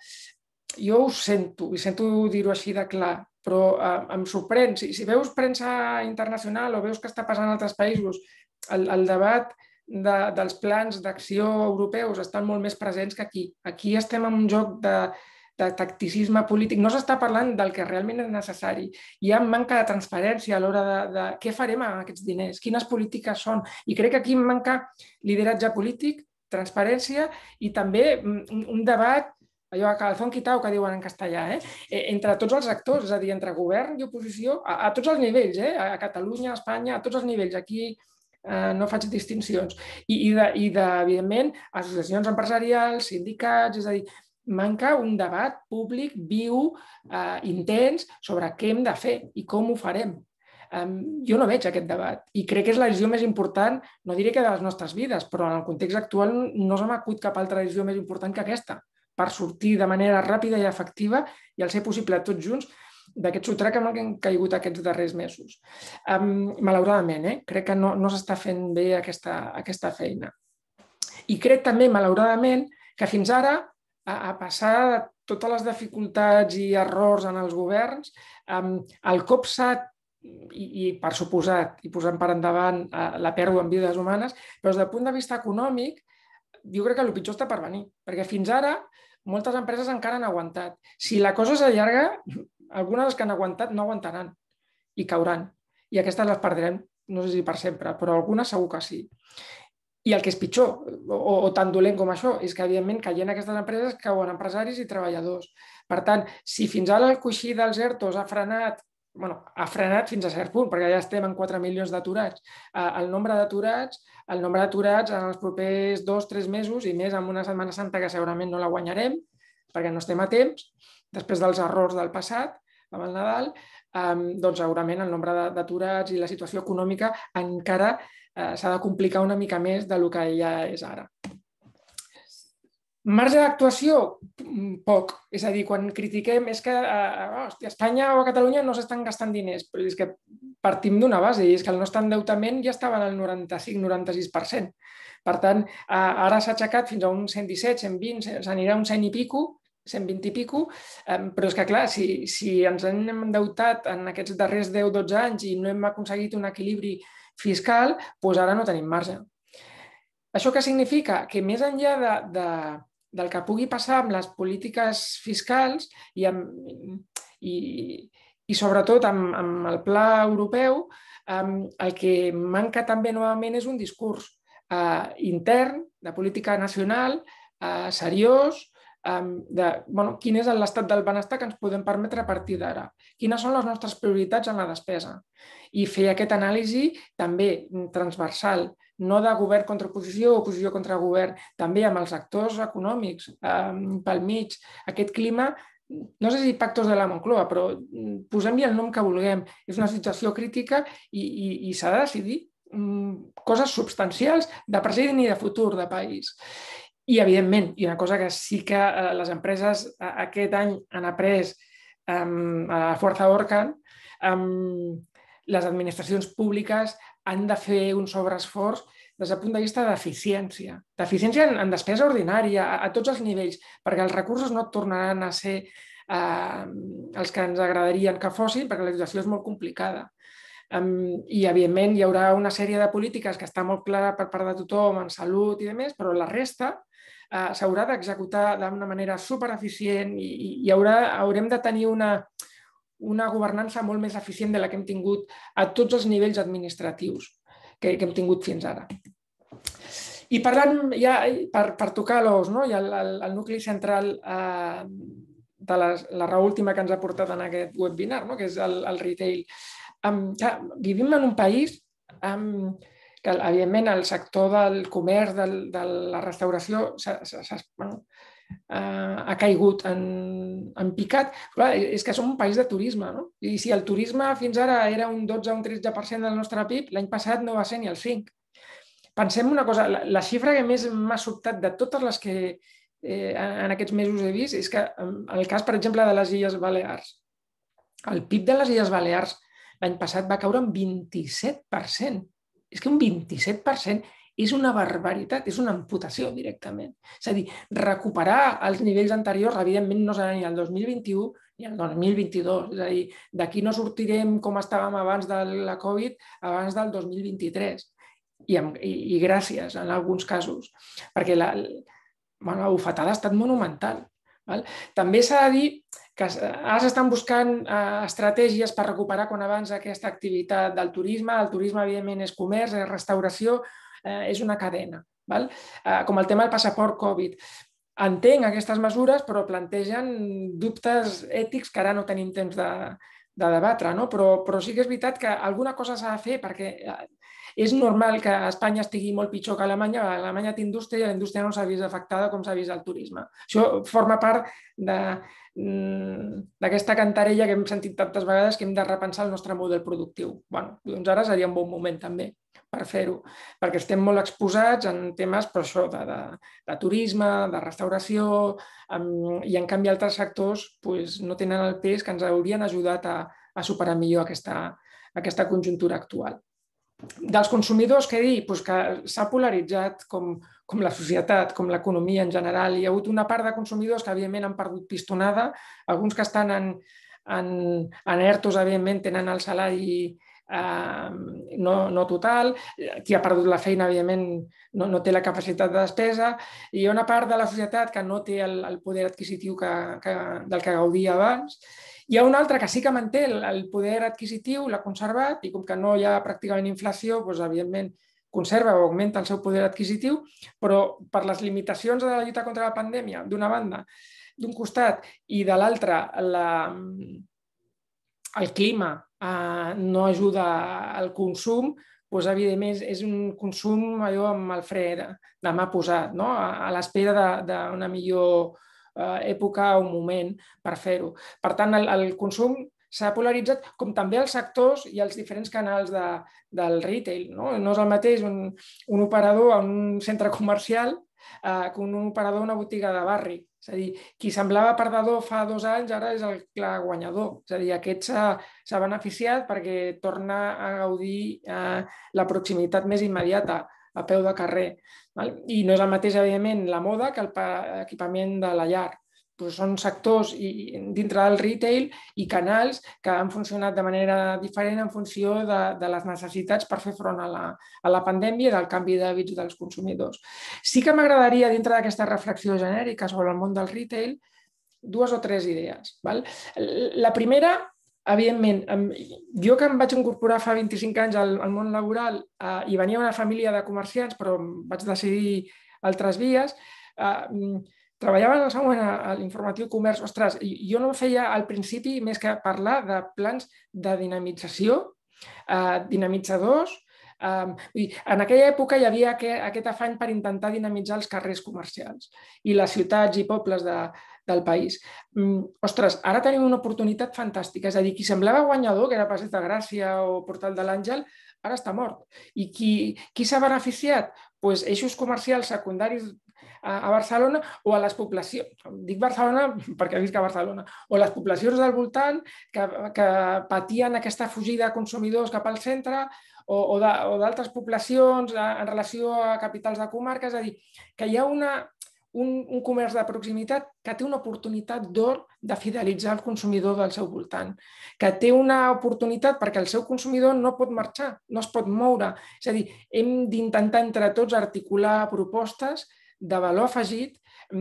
jo ho sento, i sento dir-ho així de clar, però eh, em sorprèn. Si, si veus premsa internacional o veus que està passant en altres països, el, el debat de, dels plans d'acció europeus estan molt més presents que aquí. Aquí estem en un joc de, de tacticisme polític. No s'està parlant del que realment és necessari. Hi ha manca de transparència a l'hora de, de què farem amb aquests diners, quines polítiques són. I crec que aquí manca lideratge polític, transparència i també un, un debat, allò a calzón quitao que diuen en castellà, eh? entre tots els actors, és a dir, entre govern i oposició, a, a tots els nivells, eh? a Catalunya, a Espanya, a tots els nivells. Aquí eh, no faig distincions. I, i, de, i de, evidentment, associacions empresarials, sindicats, és a dir, manca un debat públic viu, eh, intens, sobre què hem de fer i com ho farem. Um, jo no veig aquest debat i crec que és la decisió més important, no diré que de les nostres vides, però en el context actual no se m'acut cap altra decisió més important que aquesta, per sortir de manera ràpida i efectiva i al ser possible tots junts d'aquest sotrac que hem caigut aquests darrers mesos. Um, malauradament, eh? crec que no, no s'està fent bé aquesta, aquesta feina. I crec també, malauradament, que fins ara, a, a passar de totes les dificultats i errors en els governs, um, el COPSAT I, i per suposat, i posant per endavant eh, la pèrdua en vides humanes, però des del punt de vista econòmic, jo crec que el pitjor està per venir, perquè fins ara moltes empreses encara han aguantat. Si la cosa s'allarga, algunes dels que han aguantat no aguantaran i cauran. I aquestes les perdrem, no sé si per sempre, però algunes segur que sí. I el que és pitjor, o, o tan dolent com això, és que, evidentment, caient aquestes empreses cauen empresaris i treballadors. Per tant, si fins ara el coixí dels ERTOs ha frenat Bueno, ha frenat fins a cert punt, perquè ja estem en quatre milions d'aturats. El nombre d'aturats, el nombre d'aturats en els propers dos o tres mesos, i més amb una Setmana Santa que segurament no la guanyarem, perquè no estem a temps, després dels errors del passat, amb el Nadal, doncs segurament el nombre d'aturats i la situació econòmica encara s'ha de complicar una mica més del que ja és ara. Marge d'actuació? Poc. És a dir, quan critiquem és que a Espanya o a Catalunya no s'estan gastant diners, però és que partim d'una base i és que el nostre endeutament ja estava en el noranta-cinc noranta sis per cent. Per tant, ara s'ha aixecat fins a un cent disset, cent vint, s'anirà a un cent i pico, cent vint i pico, però és que clar, si, si ens hem endeutat en aquests darrers deu dotze anys i no hem aconseguit un equilibri fiscal, doncs ara no tenim marge. Això què significa? Que més enllà de, de del que pugui passar amb les polítiques fiscals i, amb, i, I sobretot amb, amb el pla europeu um, el que manca també novament és un discurs uh, intern, de política nacional, uh, seriós, um, de bueno, quin és l'estat del benestar que ens podem permetre a partir d'ara, quines són les nostres prioritats en la despesa i fer aquesta anàlisi també transversal, no de govern contra oposició o oposició contra govern, també amb els actors econòmics um, pel mig. Aquest clima, no sé si pactos de la Moncloa, però posem-hi el nom que vulguem. És una situació crítica i, i, i s'ha de decidir um, coses substancials de present i de futur de país. I, evidentment, i una cosa que sí que uh, les empreses uh, aquest any han après um, a la Forza Orcan, um, les administracions públiques han de fer un sobreesforç des del punt de vista d'eficiència. D'eficiència en, en despesa ordinària, a, a tots els nivells, perquè els recursos no tornaran a ser eh, els que ens agradarien que fossin, perquè la situació és molt complicada. Um, I, evidentment, hi haurà una sèrie de polítiques que està molt clara per part de tothom, en salut i demés, però la resta eh, s'haurà d'executar d'una manera supereficient i, i, i haurà, haurem de tenir una... una governança molt més eficient de la que hem tingut a tots els nivells administratius que, que hem tingut fins ara. I parlant, ja per, per tocar l'os, no? Ja el, el, el nucli central eh, de la, la raó última que ens ha portat en aquest webinar, no? Que és el, el retail. Um, ja, vivim en un país um, que, evidentment, el sector del comerç, del, de la restauració, s ha, s ha, bueno, Uh, ha caigut en, en picat. Clar, és que som un país de turisme, no? I si el turisme fins ara era un dotze o un tretze per cent del nostre P I B, l'any passat no va ser ni el cinc per cent. Pensem una cosa, la, la xifra que més m'ha sobtat de totes les que eh, en aquests mesos he vist és que en el cas, per exemple, de les Illes Balears, el P I B de les Illes Balears l'any passat va caure un vint-i-set per cent. És que un vint-i-set per cent és una barbaritat, és una amputació directament. És a dir, recuperar els nivells anteriors, evidentment, no serà ni el dos mil vint-i-u ni el dos mil vint-i-dos. És a dir, d'aquí no sortirem com estàvem abans de la Covid, abans del dos mil vint-i-tres. I, i, i gràcies, en alguns casos, perquè la, bueno, la bufetada ha estat monumental. Val? També s'ha de dir que ara s'estan buscant eh, estratègies per recuperar quan abans aquesta activitat del turisme. El turisme, evidentment, és comerç, és restauració, Eh, és una cadena, val? Eh, com el tema del passaport Covid. Entenc aquestes mesures, però plantegen dubtes ètics que ara no tenim temps de, de debatre, no? Però, però sí que és veritat que alguna cosa s'ha de fer perquè és normal que Espanya estigui molt pitjor que Alemanya. Alemanya té indústria i la indústria no s'ha vist afectada com s'ha vist el turisme. Això forma part de, d'aquesta cantarella que hem sentit tantes vegades que hem de repensar el nostre model productiu. Bueno, doncs ara seria un bon moment també per fer-ho, perquè estem molt exposats en temes però això, de, de, de turisme, de restauració, um, i en canvi altres sectors pues, no tenen el pes que ens haurien ajudat a, a superar millor aquesta, aquesta conjuntura actual. Dels consumidors, què dir? Pues que s'ha polaritzat com, com la societat, com l'economia en general. Hi ha hagut una part de consumidors que evidentment han perdut pistonada, alguns que estan en, en, en ERTOs, evidentment, tenen el salari Uh, no, no total, qui ha perdut la feina evidentment no, no té la capacitat de despesa, i hi ha una part de la societat que no té el, el poder adquisitiu que, que, del que gaudia abans. Hi ha una altra que sí que manté el, el poder adquisitiu, l'ha conservat, i com que no hi ha pràcticament inflació, doncs, evidentment conserva o augmenta el seu poder adquisitiu, però per les limitacions de la lluita contra la pandèmia, d'una banda, d'un costat, i de l'altre, el clima Uh, no ajuda al consum, doncs, evidentment és un consum allò amb el fre de mà posat, no? a, a l'espera d'una millor uh, època o moment per fer-ho. Per tant, el, el consum s'ha polaritzat, com també els sectors i els diferents canals de, del retail. No? No és el mateix un, un operador a un centre comercial uh, que un operador a una botiga de barri. És a dir, qui semblava perdedor fa dos anys ara és el clar guanyador. És a dir, aquest s'ha beneficiat perquè torna a gaudir eh, la proximitat més immediata a peu de carrer. Val? I no és el mateix, evidentment, la moda que l'equipament de la llar. Pues són sectors i, dintre del retail i canals que han funcionat de manera diferent en funció de, de les necessitats per fer front a la, a la pandèmia i del canvi d'hàbits dels consumidors. Sí que m'agradaria, dintre d'aquesta reflexió genèrica sobre el món del retail, dues o tres idees. Val? La primera evidentment, jo que em vaig incorporar fa vint-i-cinc anys al, al món laboral eh, i venia una família de comerciants, però vaig decidir altres vies, eh, treballava en el següent a l'informatiu comerç. Ostres, jo no feia al principi més que parlar de plans de dinamització, eh, dinamitzadors. Um, en aquella època hi havia aquest, aquest afany per intentar dinamitzar els carrers comercials i les ciutats i pobles de, del país. Um, ostres, ara tenim una oportunitat fantàstica. És a dir, qui semblava guanyador, que era Passeig de Gràcia o Portal de l'Àngel, ara està mort. I qui, qui s'ha beneficiat? Pues eixos comercials secundaris a Barcelona o a les poblacions, dic Barcelona perquè he vist que a Barcelona, o les poblacions del voltant que, que patien aquesta fugida de consumidors cap al centre o, o d'altres poblacions en relació a capitals de comarca. És a dir, que hi ha una, un, un comerç de proximitat que té una oportunitat d'or de fidelitzar el consumidor del seu voltant, que té una oportunitat perquè el seu consumidor no pot marxar, no es pot moure. És a dir, hem d'intentar entre tots articular propostes de valor afegit,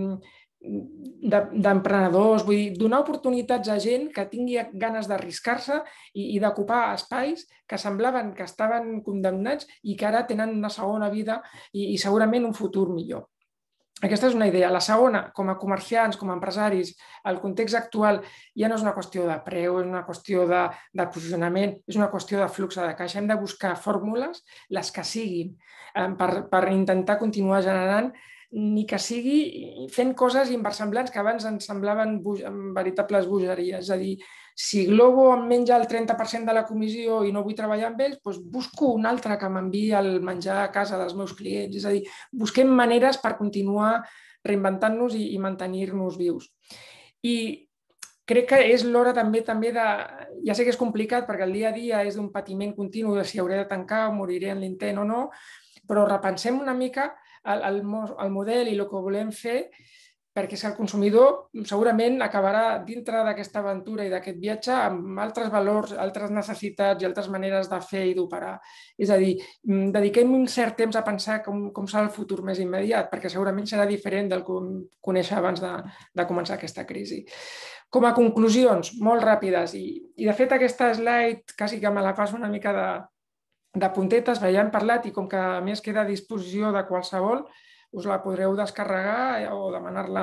d'emprenedors, vull dir, donar oportunitats a gent que tingui ganes d'arriscar-se i, i d'ocupar espais que semblaven que estaven condemnats i que ara tenen una segona vida i, i segurament un futur millor. Aquesta és una idea. La segona, com a comerciants, com a empresaris, el context actual ja no és una qüestió de preu, és una qüestió de, de posicionament, és una qüestió de flux de caixa. Hem de buscar fórmules, les que siguin, per, per intentar continuar generant, ni que sigui fent coses inversemblants que abans ens semblaven veritables bogeries. És a dir, si Glovo em menja el trenta per cent de la comissió i no vull treballar amb ells, doncs busco un altre que m'enviï el menjar a casa dels meus clients. És a dir, busquem maneres per continuar reinventant-nos i, i mantenir-nos vius. I crec que és l'hora també també de... Ja sé que és complicat perquè el dia a dia és d'un patiment continu de si hauré de tancar o moriré en l'intent o no, però repensem una mica El, el, el model i el que volem fer, perquè el consumidor segurament acabarà dintre d'aquesta aventura i d'aquest viatge amb altres valors, altres necessitats i altres maneres de fer i d'operar. És a dir, dediquem un cert temps a pensar com, com serà el futur més immediat, perquè segurament serà diferent del que conèixer abans de, de començar aquesta crisi. Com a conclusions, molt ràpides, i, i de fet aquesta slide quasi que me la passo una mica de de puntetes, ja hem parlat i com que a més queda a disposició de qualsevol, us la podreu descarregar o demanar-la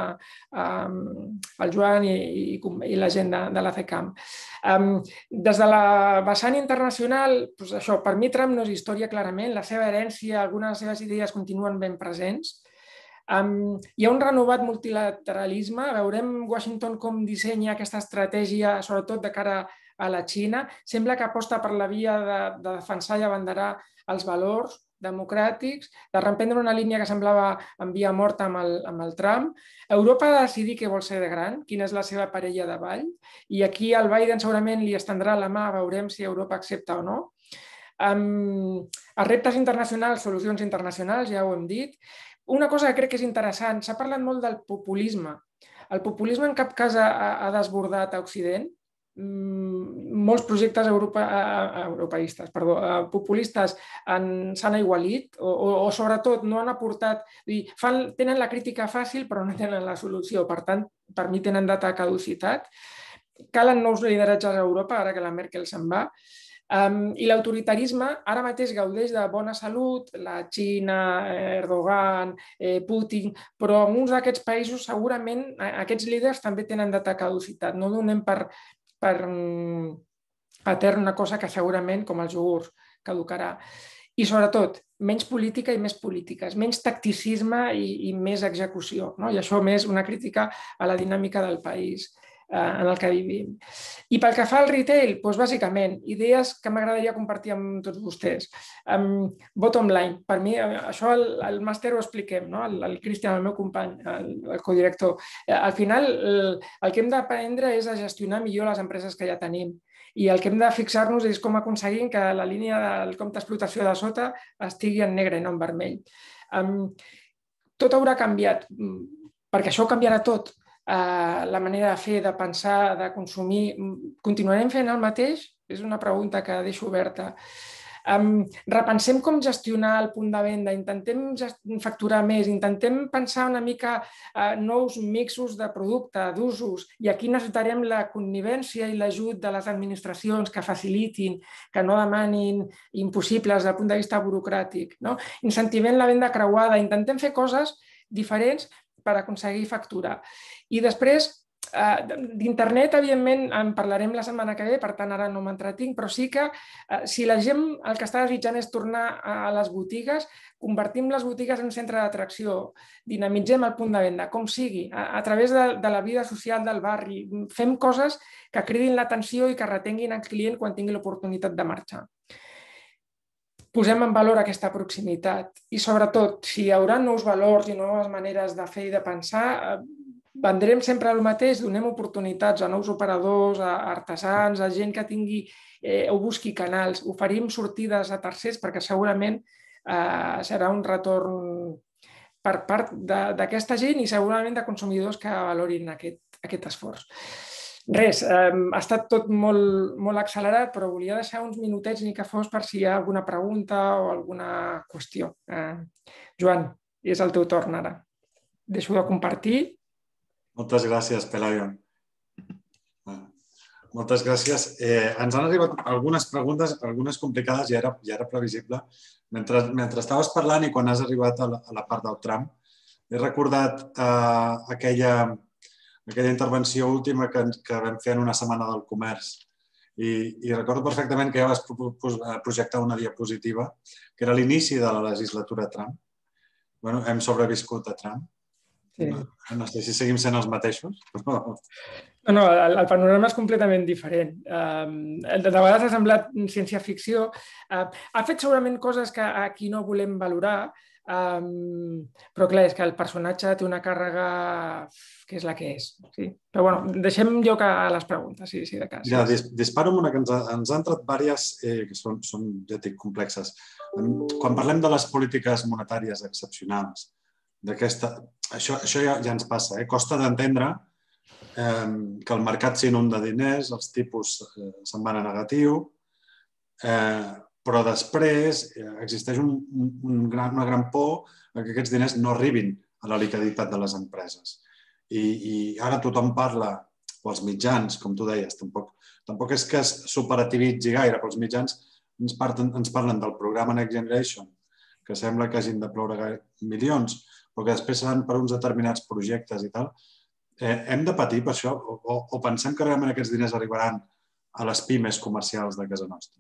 al Joan i, i, i la gent de, de l'A C Camp. Um, des de la vessant internacional, doncs això, per mi Trump no és història clarament, la seva herència, algunes de les seves idees continuen ben presents. Um, hi ha un renovat multilateralisme, veurem Washington com dissenya aquesta estratègia, sobretot de cara a la Xina. Sembla que aposta per la via de, de defensar i abanderar els valors democràtics, de reemprendre una línia que semblava en via morta amb el, amb el Trump. Europa ha de decidir què vol ser de gran, quina és la seva parella de ball, i aquí el Biden segurament li estendrà la mà, veurem si Europa accepta o no. Um, els reptes internacionals, solucions internacionals, ja ho hem dit. Una cosa que crec que és interessant, s'ha parlat molt del populisme. El populisme en cap cas ha, ha desbordat a Occident. Molts projectes europa, europeistes, perdó, populistes s'han aigualit o, o, o sobretot no han aportat, dir, fan, tenen la crítica fàcil però no tenen la solució, per tant, per mi tenen data de caducitat. Calen nous lideratges a Europa, ara que la Merkel se'n va. Um, I l'autoritarisme ara mateix gaudeix de bona salut, la Xina, Erdogan, eh, Putin, però en uns d'aquests països segurament aquests líders també tenen data de caducitat. No donem per, per etern una cosa que segurament, com els iogurts, caducarà. I sobretot, menys política i més polítiques, menys tacticisme i, i més execució, no? I això més una crítica a la dinàmica del país en el que vivim. I pel que fa al retail, doncs bàsicament, idees que m'agradaria compartir amb tots vostès. Um, bottom line, per mi, això al, al màster ho expliquem, no? el, el Cristian, el meu company, el, el codirector. Al final, el, el que hem d'aprendre és a gestionar millor les empreses que ja tenim. I el que hem de fixar-nos és com aconseguim que la línia del compte d'explotació de sota estigui en negre i no en vermell. Um, tot haurà canviat, perquè això ho canviarà tot. Uh, la manera de fer, de pensar, de consumir, continuarem fent el mateix? És una pregunta que deixo oberta. repensem com gestionar el punt de venda, intentem facturar més, intentem pensar una mica nous mixos de producte, d'usos, i aquí necessitarem la connivència i l'ajut de les administracions que facilitin, que no demanin impossibles des del punt de vista burocràtic. Incentivem la venda creuada, intentem fer coses diferents per aconseguir facturar. I després, d'internet, evidentment, en parlarem la setmana que ve, per tant, ara no m'entretinc, però sí que si la gent el que està desitjant és tornar a les botigues, convertim les botigues en centre d'atracció, dinamitzem el punt de venda, com sigui, a través de la vida social del barri, fem coses que cridin l'atenció i que retenguin el client quan tingui l'oportunitat de marxar. Posem en valor aquesta proximitat i, sobretot, si hi haurà nous valors i noves maneres de fer i de pensar, vendrem sempre el mateix, donem oportunitats a nous operadors, a artesans, a gent que tingui o busqui canals, oferim sortides a tercers perquè segurament serà un retorn per part d'aquesta gent i segurament de consumidors que valorin aquest esforç. Res, ha estat tot molt accelerat, però volia deixar uns minutets ni que fos per si hi ha alguna pregunta o alguna qüestió. Joan, és el teu torn ara. Deixo de compartir. Moltes gràcies, Pelayo. Moltes gràcies. Ens han arribat algunes preguntes, algunes complicades, ja era previsible. Mentre estaves parlant i quan has arribat a la part del tram, he recordat aquella intervenció última que vam fer en una setmana del comerç. I recordo perfectament que ja vas projectar una diapositiva, que era l'inici de la legislatura Trump. Hem sobreviscut a Trump. No sé si seguim sent els mateixos. No, el panorama és completament diferent. De vegades ha semblat ciència-ficció. Ha fet segurament coses que aquí no volem valorar, però clar, és que el personatge té una càrrega que és la que és. Però bueno, deixem lloc a les preguntes, si de cas. Disparo amb una que ens ha entrat diverses que són, ja dic, complexes. Quan parlem de les polítiques monetàries excepcionals, això ja ens passa, costa d'entendre que el mercat s'inunda de diners, els tipus se'n van a negatiu, però després existeix una gran por que aquests diners no arribin a la liquiditat de les empreses. I ara tothom parla, o els mitjans, com tu deies, tampoc és que es superativitzi gaire, però els mitjans ens parlen del programa Next Generation, que sembla que hagin de ploure milions, però que després seran per uns determinats projectes i tal. Hem de patir per això o pensem que realment aquests diners arribaran a les pimes comercials de casa nostra?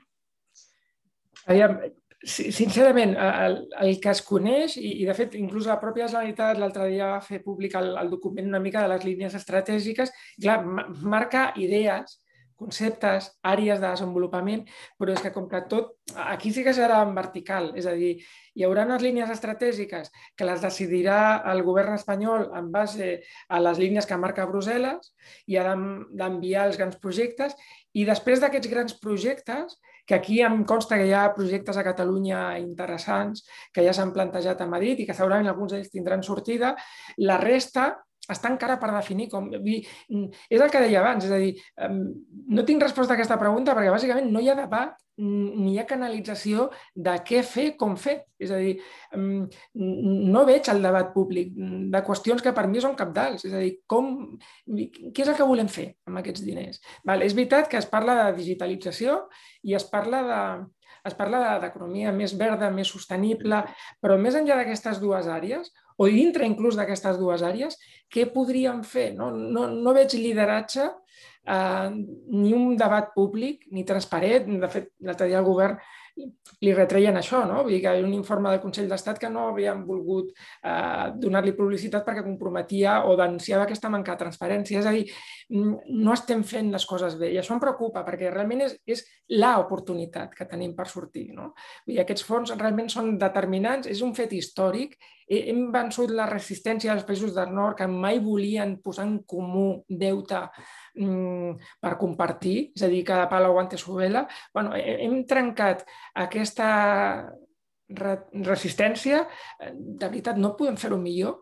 Sincerament, el que es coneix, i de fet inclús la pròpia Generalitat l'altre dia va fer públic el document una mica de les línies estratègiques, clar, marca idees, conceptes, àrees de desenvolupament, però és que com que tot, aquí sí que serà en vertical, és a dir, hi haurà unes línies estratègiques que les decidirà el govern espanyol en base a les línies que marca Brussel·les i ha d'enviar els grans projectes i després d'aquests grans projectes, que aquí em consta que hi ha projectes a Catalunya interessants que ja s'han plantejat a Madrid i que segurament alguns d'ells tindran sortida, la resta està encara per definir. És el que deia abans, és a dir, no tinc resposta a aquesta pregunta perquè bàsicament no hi ha debat ni hi ha canalització de què fer, com fer. És a dir, no veig el debat públic de qüestions que per mi són cabdals. És a dir, què és el que volem fer amb aquests diners? És veritat que es parla de digitalització i es parla de... Es parla d'economia més verda, més sostenible, però més enllà d'aquestes dues àrees, o dintre inclús d'aquestes dues àrees, què podríem fer? No veig lideratge, ni un debat públic, ni transparent. De fet, l'altre dia el govern li retreien això, vull dir que hi ha un informe del Consell d'Estat que no havien volgut donar-li publicitat perquè comprometia o denunciava aquesta manca de transparència. És a dir, no estem fent les coses bé i això em preocupa perquè realment és l'oportunitat que tenim per sortir. Aquests fons realment són determinants, és un fet històric. Hem vençut la resistència dels països del nord que mai volien posar en comú deute per compartir, és a dir, cada palo aguante su vela. Hem trencat aquesta resistència, de veritat no podem fer-ho millor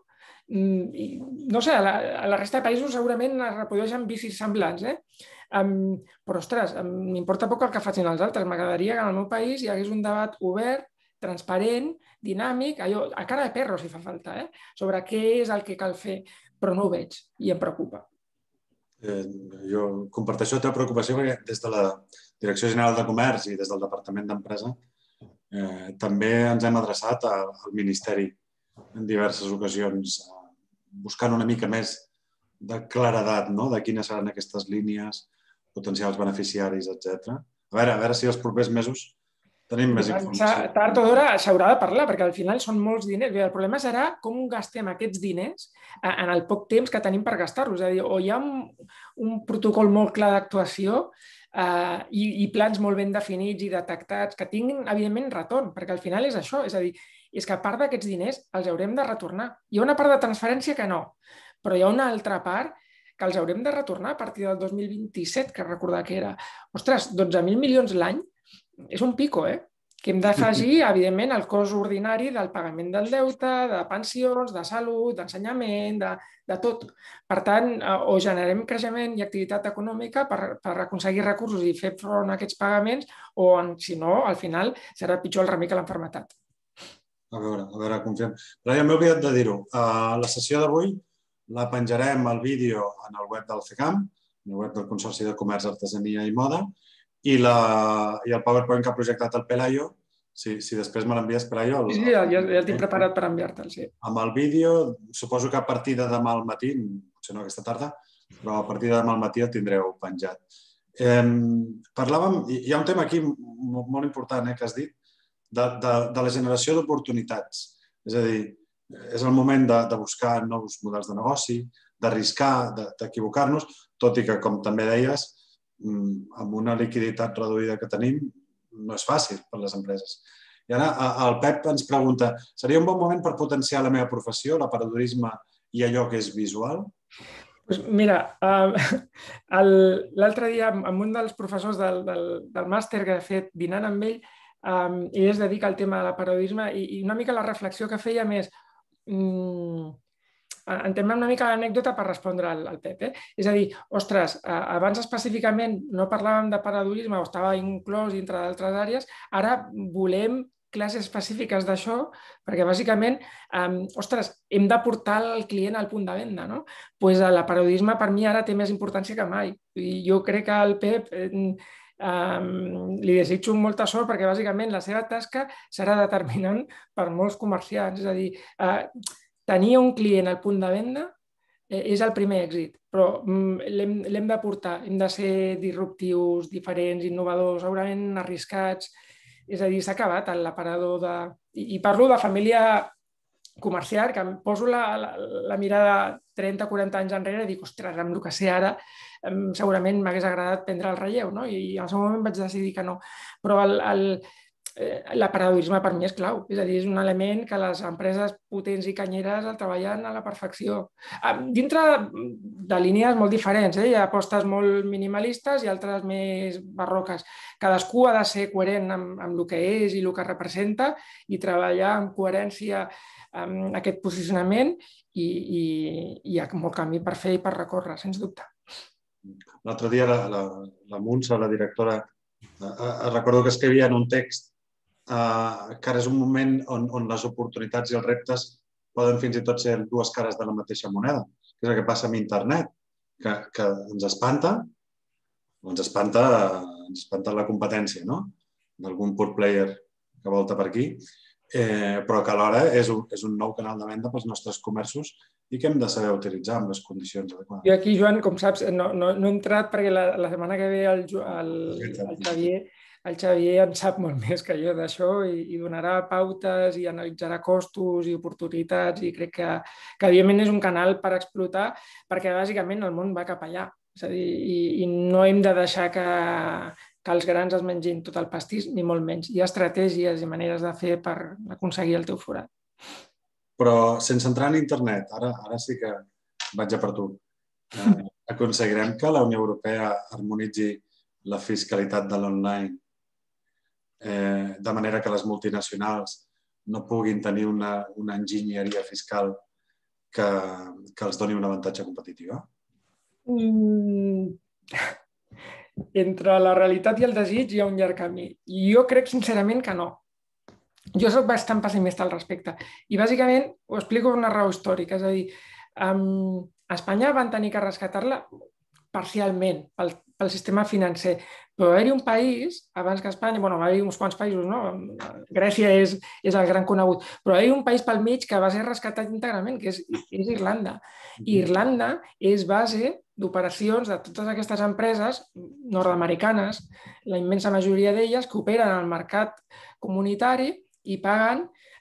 no sé, a la, a la resta de països segurament es reprodueixen vicis semblants, eh? Um, però, ostres, m'importa poc el que facin els altres. M'agradaria que en el meu país hi hagués un debat obert, transparent, dinàmic, allò, a cara de perro si fa falta, eh? Sobre què és el que cal fer, però no ho veig i em preocupa. Eh, jo comparteixo la teva preocupació perquè des de la Direcció General de Comerç i des del Departament d'Empresa eh, també ens hem adreçat al Ministeri en diverses ocasions buscant una mica més de claredat, no? De quines seran aquestes línies, potencials beneficiaris, etcètera. A veure, a veure si els propers mesos tenim més informació. Tard o d'hora s'haurà de parlar, perquè al final són molts diners. El problema serà com gastem aquests diners en el poc temps que tenim per gastar-los. És a dir, o hi ha un, un protocol molt clar d'actuació eh, i, i plans molt ben definits i detectats que tinguin, evidentment, retorn, perquè al final és això. És a dir, és que a part d'aquests diners els haurem de retornar. Hi ha una part de transferència que no, però hi ha una altra part que els haurem de retornar a partir del dos mil vint-i-set, que recordar que era, ostres, dotze mil milions l'any, és un pico, eh? Que hem d'afegir, evidentment, el cost ordinari del pagament del deute, de pensions, de salut, d'ensenyament, de, de tot. Per tant, o generem creixement i activitat econòmica per, per aconseguir recursos i fer front a aquests pagaments, o, si no, al final, serà pitjor el remei que l'enfermetat. A veure, a veure, confiem. Però ja m'he oblidat de dir-ho. A la sessió d'avui la penjarem el vídeo en el web del C E C A M, en el web del Consorci de Comerç, Artesania i Moda, i, la, i el PowerPoint que ha projectat el Pelayo, si, si després me l'envies, Pelayo... El, sí, sí, ja, ja el tinc preparat per enviar-te'l, sí. Amb el vídeo, suposo que a partir de demà al matí, potser no aquesta tarda, però a partir de demà al matí el tindreu penjat. Eh, parlàvem, hi ha un tema aquí molt important eh, que has dit, de, de, de la generació d'oportunitats. És a dir, és el moment de, de buscar nous models de negoci, d'arriscar, d'equivocar-nos, tot i que, com també deies, amb una liquiditat reduïda que tenim, no és fàcil per a les empreses. I ara el Pep ens pregunta, seria un bon moment per potenciar la meva professió, l'aparadorisme i allò que és visual? Pues mira, l'altre dia amb un dels professors del, del, del màster que he fet dinant amb ell, um, ell es dedica al tema de l'aparadorisme i, i una mica la reflexió que feia més... Um, Entrem una mica l'anècdota per respondre al, al Pep. Eh? És a dir, ostres, abans específicament no parlàvem de paradorisme o estava inclòs dintre d'altres àrees, ara volem classes específiques d'això perquè bàsicament, eh, ostres, hem de portar el client al punt de venda. No? Pues el paradorisme per mi ara té més importància que mai. I jo crec que el Pep... Eh, Um, li desitjo molta sort perquè bàsicament la seva tasca serà determinant per molts comerciants. És a dir, uh, tenir un client al punt de venda és el primer èxit, però l'hem de portar, hem de ser disruptius, diferents, innovadors, segurament arriscats. És a dir, s'ha acabat l'aparador de... I parlo de família comercial, que em poso la, la, la mirada trenta o quaranta anys enrere i dic, ostres, amb el que sé ara, segurament m'hagués agradat prendre el relleu, no? I al seu moment vaig decidir que no. Però el, el, l'aparadorisme per mi és clau, és a dir, és un element que les empreses potents i canyeres el treballen a la perfecció. Dintre de línies molt diferents, eh? Hi ha apostes molt minimalistes i altres més barroques. Cadascú ha de ser coherent amb, amb el que és i el que representa i treballar amb coherència amb aquest posicionament i, i, i hi ha molt camí per fer i per recórrer, sens dubte. L'altre dia la, la, la Montse, la directora, eh, recordo que escrivia en un text Uh, que ara és un moment on, on les oportunitats i els reptes poden fins i tot ser dues cares de la mateixa moneda. Que és el que passa amb internet, que, que ens espanta, ens espanta, ens espanta la competència, no? D'algun pure player que volta per aquí, eh, però que alhora és un, és un nou canal de venda pels nostres comerços i que hem de saber utilitzar amb les condicions adequades. Jo aquí, Joan, com saps, no, no, no he entrat perquè la, la setmana que ve el, el, el Xavier El Xavier en sap molt més que jo d'això i, i donarà pautes i analitzarà costos i oportunitats i crec que, que evidentment és un canal per explotar perquè bàsicament el món va cap allà. És a dir, i, i no hem de deixar que, que els grans es mengin tot el pastís, ni molt menys. Hi ha estratègies i maneres de fer per aconseguir el teu forat. Però sense entrar en internet, ara, ara sí que vaig a per tu, eh, aconseguirem que la Unió Europea harmonitzi la fiscalitat de l'online Eh, de manera que les multinacionals no puguin tenir una, una enginyeria fiscal que, que els doni un avantatge competitiu? Mm. Entre la realitat i el desig hi ha un llarg camí. I jo crec sincerament que no. Jo soc bastant pessimista al respecte. I bàsicament ho explico per una raó històrica. És a dir, um, a Espanya van tenir que rescatar-la parcialment pel, pel sistema financer. Però va haver-hi un país, abans que Espanya, bueno, va haver-hi uns quants països, no? Grècia és, és el gran conegut, però va haver-hi un país pel mig que va ser rescatat íntegrament, que és, és Irlanda. I Irlanda és base d'operacions de totes aquestes empreses nord-americanes, la immensa majoria d'elles que operen al mercat comunitari i paguen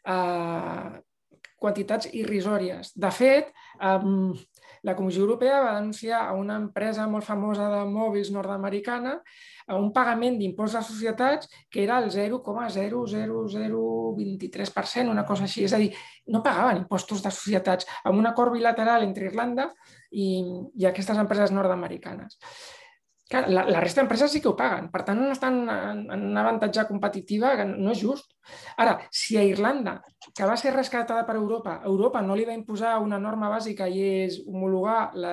eh, quantitats irrisòries. De fet, eh, la Comissió Europea va denunciar a una empresa molt famosa de mòbils nord-americana un pagament d'impost de societats que era el zero coma zero zero zero vint tres per cent, una cosa així. És a dir, no pagaven impostos de societats amb un acord bilateral entre Irlanda i, i aquestes empreses nord-americanes. La, la resta d'empreses sí que ho paguen, per tant no estan en, en un avantatge competitiva que no és just. Ara, si a Irlanda, que va ser rescatada per Europa, Europa no li va imposar una norma bàsica i és homologar la,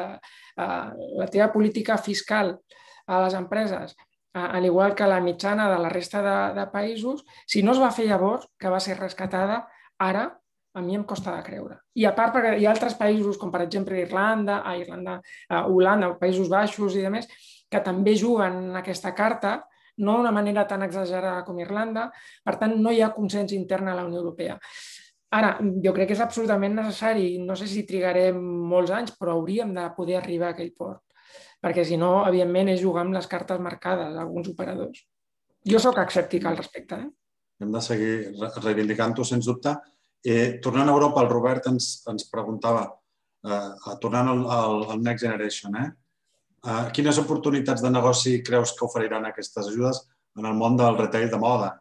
la teva política fiscal a les empreses, al igual que la mitjana de la resta de, de països, si no es va fer llavors, que va ser rescatada, ara a mi em costa de creure. I a part, perquè hi ha altres països, com per exemple Irlanda, a Irlanda, a Holanda, Països Baixos i demés, que també juguen aquesta carta, no d'una manera tan exagerada com Irlanda, per tant no hi ha consens intern a la Unió Europea. Ara, jo crec que és absolutament necessari, no sé si trigarem molts anys, però hauríem de poder arribar a aquell port, perquè si no, evidentment, és jugar amb les cartes marcades alguns operadors. Jo sóc escèptic al respecte. Eh? Hem de seguir reivindicant-ho, sens dubte. Eh, tornant a Europa, el Robert ens, ens preguntava, eh, tornant al, al, al Next Generation, eh? Uh, quines oportunitats de negoci creus que oferiran aquestes ajudes en el món del retail de moda?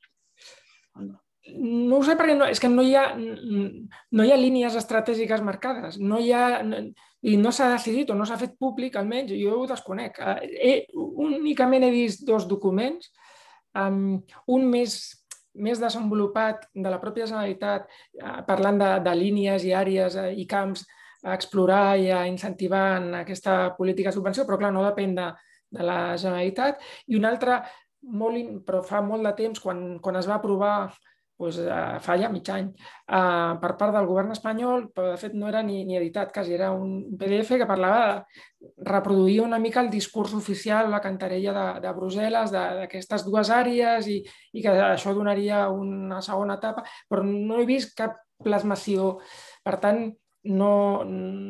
No ho sé, perquè no, és que no hi ha, no hi ha línies estratègiques marcades. No hi ha, i no s'ha decidit o no s'ha fet públic, almenys, jo ho desconec. He, únicament he vist dos documents, um, un més, més desenvolupat de la pròpia Generalitat, uh, parlant de, de línies i àrees uh, i camps a explorar i a incentivar en aquesta política de subvenció, però clar, no depèn de, de la Generalitat. I un altre, molt, però fa molt de temps, quan, quan es va aprovar, doncs, fa ja mig any, eh, per part del govern espanyol, però de fet no era ni, ni editat, quasi era un P D F que parlava de reproduir una mica el discurs oficial, la cantarella de, de Brussel·les, d'aquestes dues àrees i, i que això donaria una segona etapa, però no he vist cap plasmació. Per tant, No,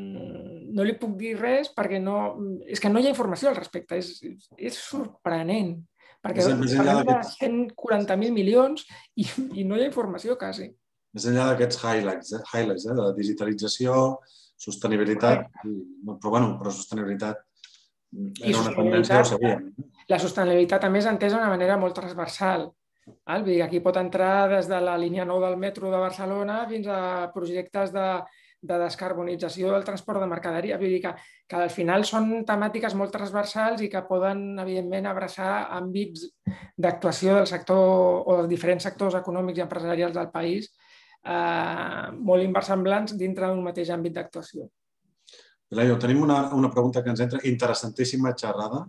no li puc dir res perquè no, és que no hi ha informació al respecte, és, és sorprenent, perquè parlem de cent quaranta mil milions i, i no hi ha informació quasi. Més enllà d'aquests highlights, eh? highlights eh? de digitalització, sostenibilitat, però bueno, però sostenibilitat era una tendència, ho sabíem. La sostenibilitat també és entesa d'una manera molt transversal. Aquí pot entrar des de la línia nou del metro de Barcelona fins a projectes de de descarbonització del transport de mercaderia. Vull dir que, que al final són temàtiques molt transversals i que poden, evidentment, abraçar àmbits d'actuació del sector o dels diferents sectors econòmics i empresarials del país eh, molt inversemblants dintre d'un mateix àmbit d'actuació. Pelayo, tenim una, una pregunta que ens entra, interessantíssima xerrada.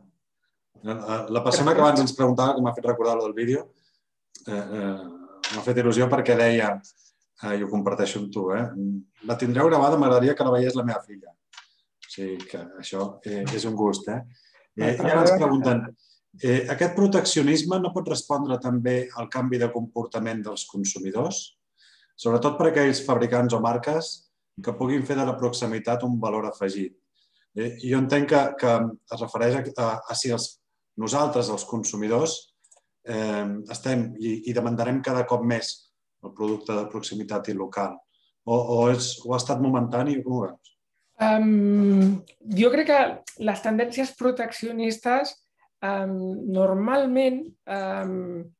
La persona que abans ens preguntava, que m'ha fet recordar el del vídeo, eh, eh, m'ha fet il·lusió perquè deia, eh, i ho comparteixo amb tu, eh, la tindreu gravada, m'agradaria que la veiés la meva filla. O sigui que això eh, és un gust. Eh? Eh, I ara ens pregunten, eh, aquest proteccionisme no pot respondre també al canvi de comportament dels consumidors? Sobretot per aquells fabricants o marques que puguin fer de la proximitat un valor afegit. Eh, jo entenc que, que es refereix a, a, a si els, nosaltres, els consumidors, eh, estem i, i demandarem cada cop més el producte de proximitat i local. O, o, és, o ha estat momentani? Com ho veus? Um, jo crec que les tendències proteccionistes um, normalment um,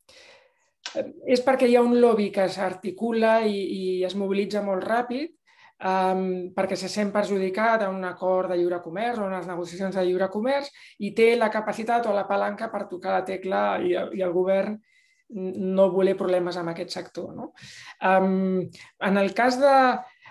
és perquè hi ha un lobby que s'articula i, i es mobilitza molt ràpid um, perquè se sent perjudicat a un acord de lliure comerç o unes negociacions de lliure comerç i té la capacitat o la palanca per tocar la tecla i, i el govern no voler problemes amb aquest sector. No? Um, en el cas de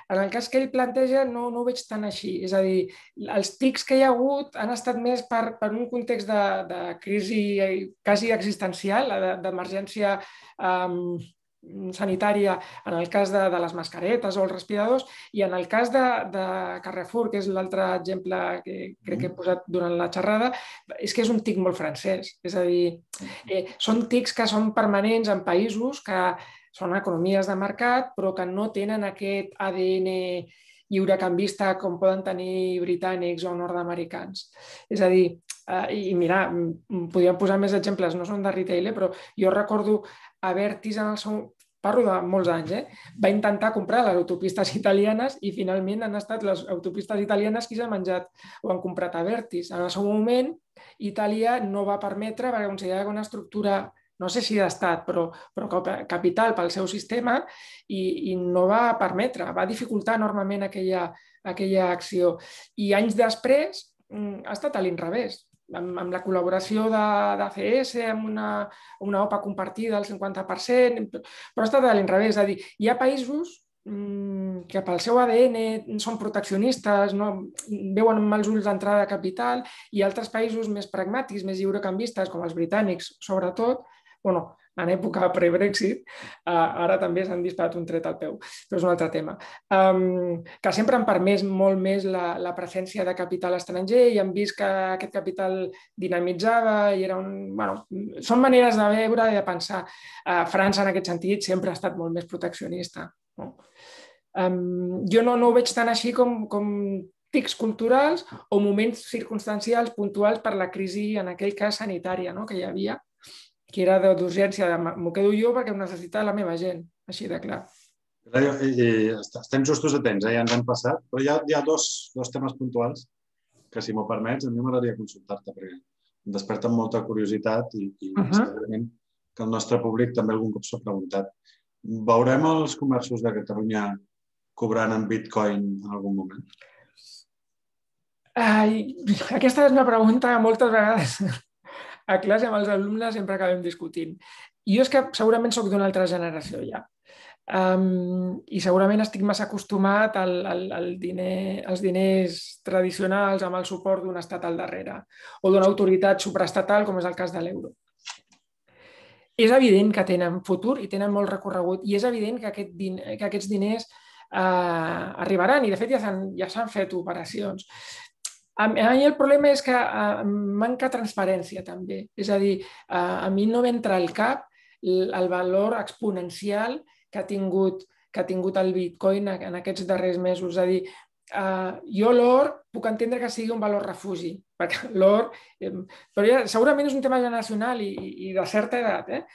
en el cas que ell planteja no, no ho veig tan així. És a dir, els tics que hi ha hagut han estat més per, per un context de, de crisi quasi existencial, d'emergència um, sanitària en el cas de, de les mascaretes o els respiradors, i en el cas de, de Carrefour, que és l'altre exemple que crec que he posat durant la xerrada, és que és un tic molt francès. És a dir, eh, són tics que són permanents en països que són economies de mercat, però que no tenen aquest A D N lliurecanvista com poden tenir britànics o nord-americans. És a dir, eh, i mira, podríem posar més exemples, no són de retail, eh, però jo recordo Avertis en el seu... Parlo de molts anys, eh? Va intentar comprar les autopistes italianes i finalment han estat les autopistes italianes qui s'han menjat o han comprat Avertis. En el seu moment, Itàlia no va permetre, perquè considerava que una estructura, no sé si d'estat, però, però capital pel seu sistema, i, i no va permetre, va dificultar enormement aquella, aquella acció. I anys després ha estat a l'inrevés. Amb, amb la col·laboració d'A C S, amb una, una O P A compartida al cinquanta per cent, però ha estat a l'inrevés. És a dir, hi ha països mmm, que pel seu A D N són proteccionistes, no, veuen amb mals ulls l'entrada de capital, i altres països més pragmàtics, més lliurecanvistes, com els britànics, sobretot, bueno, en època pre-Brexit, uh, ara també s'han disparat un tret al peu, però és un altre tema, um, que sempre han permès molt més la, la presència de capital estranger i han vist que aquest capital dinamitzava i era un... Bueno, són maneres de veure i de pensar. Uh, França, en aquest sentit, sempre ha estat molt més proteccionista. No? Um, jo no, no ho veig tan així com, com tics culturals o moments circumstancials puntuals per la crisi, en aquell cas sanitària, no? Que hi havia, que era d'urgència, m'ho quedo jo perquè em necessita la meva gent, així de clar. I, i estem justos a temps, eh? Ja ens hem passat, però hi ha, hi ha dos, dos temes puntuals que, si m'ho permets, a mi m'agradaria consultar-te, perquè em desperten molta curiositat i, i uh -huh. segurament que el nostre públic també algun cop s'ha preguntat. Veurem els comerços de Catalunya cobrant en bitcoin en algun moment? Ai, aquesta és una pregunta que moltes vegades a classe amb els alumnes sempre acabem discutint. Jo és que segurament soc d'una altra generació ja. Um, I segurament estic massa acostumat al, al, al diner, als diners tradicionals amb el suport d'un estat al darrere o d'una autoritat supraestatal, com és el cas de l'euro. És evident que tenen futur i tenen molt recorregut, i és evident que, aquest din que aquests diners uh, arribaran, i de fet ja s'han ja s'han fet operacions. A mi el problema és que manca transparència també. És a dir, a mi no m'entra al cap el valor exponencial que ha tingut, que ha tingut el bitcoin en aquests darrers mesos. És a dir, jo l'or puc entendre que sigui un valor refugi, perquè l'or... Però ja, segurament és un tema generacional i, i de certa edat. Eh?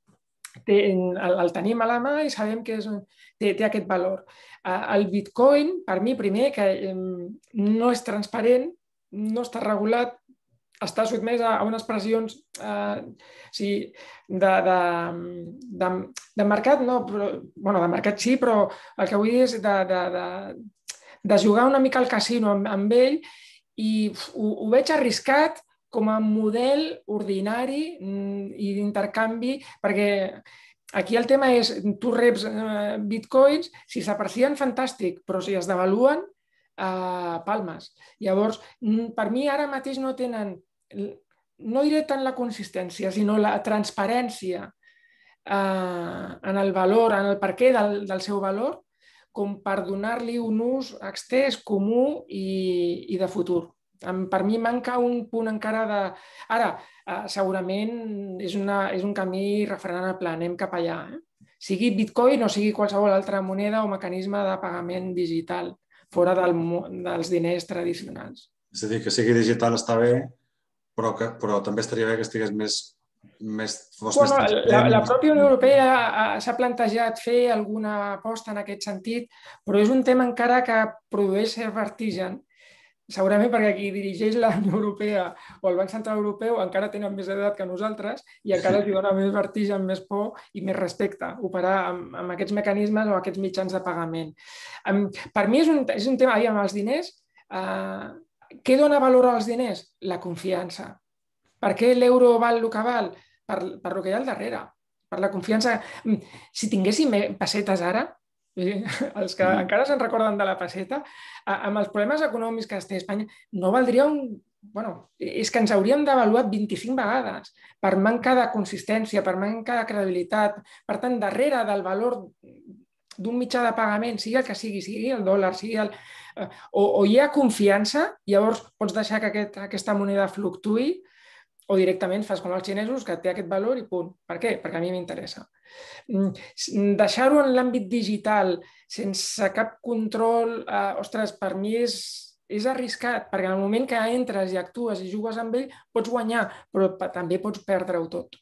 El, el tenim a la mà i sabem que és, té, té aquest valor. El bitcoin, per mi, primer, que no és transparent, no està regulat, està sotmès a unes pressions eh, sí, de, de, de, de mercat, no, però, bueno, de mercat sí, però el que vull dir és de, de, de, de jugar una mica al casino amb, amb ell, i ho, ho veig arriscat com a model ordinari i d'intercanvi, perquè aquí el tema és, tu reps eh, bitcoins, si s'aprecien, fantàstic, però si es devaluen, eh, palmes. Llavors, per mi ara mateix no tenen, no diré tant la consistència, sinó la transparència eh, en el valor, en el perquè del, del seu valor, com per donar-li un ús extès, comú i, i de futur. Per mi manca un punt encara de... Ara, segurament és, una, és un camí refrenable, anem cap allà. Eh? Sigui bitcoin o sigui qualsevol altra moneda o mecanisme de pagament digital, fora del, dels diners tradicionals. És a dir, que sigui digital està bé, però, que, però també estaria bé que estigués més... més fos bueno, més la, la pròpia Unió Europea s'ha plantejat fer alguna aposta en aquest sentit, però és un tema encara que produeix cert vertigen. Segurament perquè qui dirigeix la Unió Europea o el Banc Central Europeu encara tenen més edat que nosaltres i encara els dona més vertigen, més por i més respecte operar amb, amb aquests mecanismes o aquests mitjans de pagament. Um, per mi és un, és un tema, amb els diners, uh, què dona valor als diners? La confiança. Per què l'euro val el que val? Per, per el que hi ha al darrere, per la confiança. Si tinguéssim pessetes ara, Els que encara se'n recorden de la pesseta, amb els problemes econòmics que es té a Espanya, no valdria un... Bueno, és que ens hauríem d'avaluar vint-i-cinc vegades per manca de consistència, per manca de credibilitat. Per tant, darrere del valor d'un mitjà de pagament, sigui el que sigui, sigui el dòlar, sigui el... O, o hi ha confiança, llavors pots deixar que aquest, aquesta moneda fluctuï, o directament fas com els xinesos, que té aquest valor i punt. Per què? Perquè a mi m'interessa. Deixar-ho en l'àmbit digital sense cap control, eh, ostres, per mi és, és arriscat, perquè en el moment que entres i actues i jugues amb ell, pots guanyar, però també pots perdre-ho tot.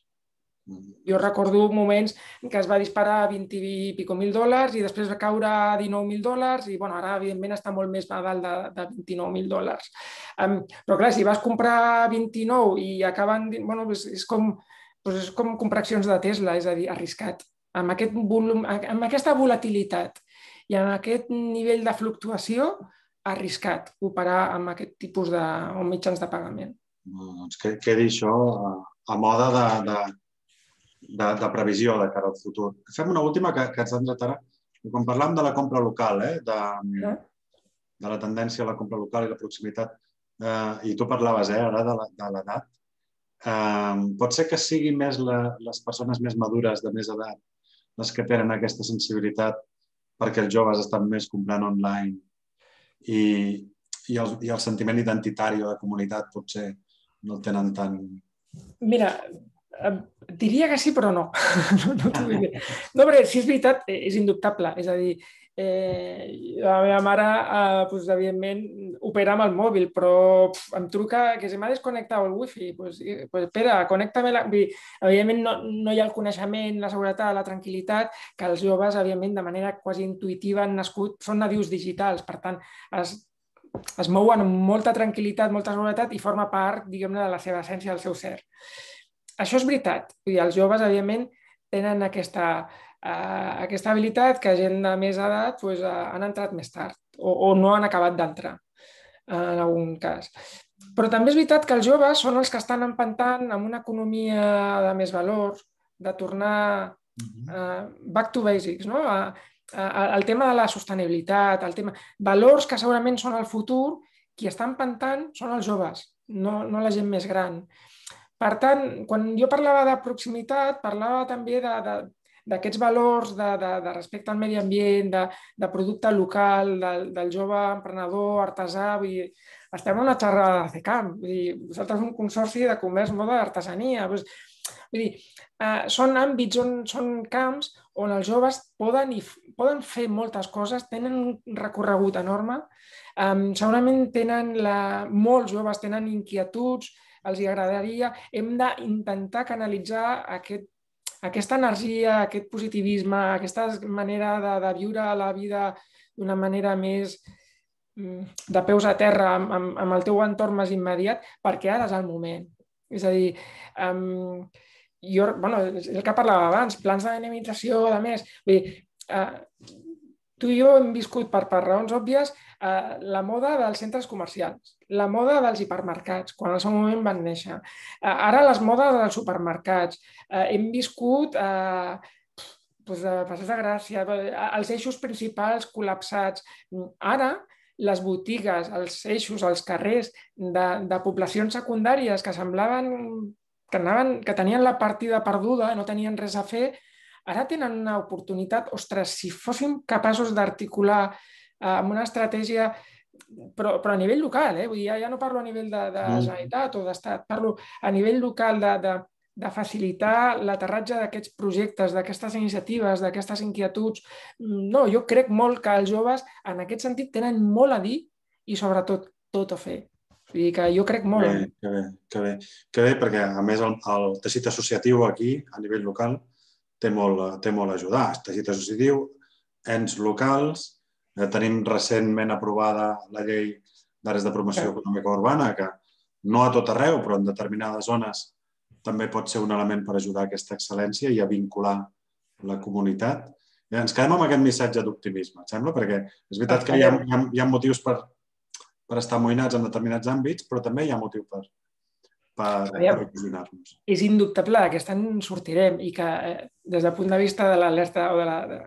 Jo recordo moments que es va disparar a vint i pico mil dòlars i després va caure a dinou mil dòlars i bueno, ara evidentment està molt més a dalt de, de vint-i-nou mil dòlars. Um, però clar, si vas comprar vint-i-nou i acaben... Bueno, és, és, com, doncs és com comprar accions de Tesla, és a dir, arriscat. Amb, aquest volum, amb aquesta volatilitat i amb aquest nivell de fluctuació, arriscat operar amb aquest tipus de mitjans de pagament. Doncs que quedi això a, a moda de... de... De, de previsió de cara al futur. Fem una última que, que ens ha entrat ara. Quan parlàvem de la compra local, eh, de, ja. de la tendència a la compra local i la proximitat, eh, i tu parlaves eh, ara de l'edat, eh, pot ser que sigui més la, les persones més madures, de més edat, les que tenen aquesta sensibilitat perquè els joves estan més comprant online i, i, el, i el sentiment identitari o de comunitat potser no el tenen tan... Mira, diria que sí, però no. No, no, no perquè si és veritat, és indubtable. És a dir, eh, la meva mare, eh, doncs, evidentment, opera amb el mòbil, però pf, em truca que se m'ha desconnectat el wifi. Doncs, pues, espera, connecta-me la... Evidentment, no, no hi ha el coneixement, la seguretat, la tranquil·litat, que els joves, evidentment, de manera quasi intuïtiva han nascut, són nadius digitals. Per tant, es, es mouen amb molta tranquil·litat, molta seguretat i forma part, diguem-ne, de la seva essència, del seu ser. Això és veritat. Vull dir, els joves, evidentment, tenen aquesta, uh, aquesta habilitat que gent de més edat pues, uh, han entrat més tard o, o no han acabat d'entrar, uh, en algun cas. Però també és veritat que els joves són els que estan empantant amb una economia de més valor, de tornar uh, back to basics, no? A, a, el tema de la sostenibilitat, el tema... valors que segurament són el futur, qui està empantant són els joves, no, no la gent més gran. Per tant, quan jo parlava de proximitat, parlava també d'aquests valors de, de, de respecte al medi ambient, de, de producte local, del, del jove emprenedor, artesà. Vull dir, estem en una xerrada de C E C A M. Vull dir, vosaltres un consorci de comerç, moda, artesania. Vull dir, eh, són àmbits, on, són camps on els joves poden, i, poden fer moltes coses, tenen un recorregut enorme. Um, segurament tenen la, molts joves tenen inquietuds, els agradaria, hem d'intentar canalitzar aquest, aquesta energia, aquest positivisme, aquesta manera de, de viure la vida d'una manera més de peus a terra, amb, amb, amb el teu entorn més immediat, perquè ara és el moment. És a dir, um, jo, bueno, és el que parlava abans, plans de dinamització, de més. Vull dir, uh, tu i jo hem viscut, per, per raons òbvies, uh, la moda dels centres comercials, la moda dels hipermercats, quan al seu moment van néixer. Uh, ara les modes dels supermercats. Uh, hem viscut uh, doncs, uh, Passeig de Gràcia, els eixos principals col·lapsats. Ara, les botigues, els eixos, els carrers de, de poblacions secundàries que semblaven que, anaven, que tenien la partida perduda, no tenien res a fer, ara tenen una oportunitat. Ostres, si fóssim capaços d'articular eh, amb una estratègia, però, però a nivell local, eh? Vull dir, ja, ja no parlo a nivell de, de Generalitat o d'Estat, parlo a nivell local de, de, de facilitar l'aterratge d'aquests projectes, d'aquestes iniciatives, d'aquestes inquietuds. No, jo crec molt que els joves en aquest sentit tenen molt a dir i sobretot tot a fer. Vull dir que jo crec molt. Que bé, que bé, que bé. Que bé perquè a més el, el teixit associatiu aquí, a nivell local, té molt, té molt a ajudar. El teixit associatiu, ens locals, eh, tenim recentment aprovada la llei d'àrees de promoció econòmica urbana, que no a tot arreu, però en determinades zones també pot ser un element per ajudar a aquesta excel·lència i a vincular la comunitat. I ens quedem amb aquest missatge d'optimisme, et sembla? Perquè és veritat que hi ha, hi ha, hi ha motius per, per estar amoïnats en determinats àmbits, però també hi ha motiu per, per, per il·lusionar-nos. És indubtable que aquest any sortirem i que eh, des del punt de vista de l'alerta o de la, de,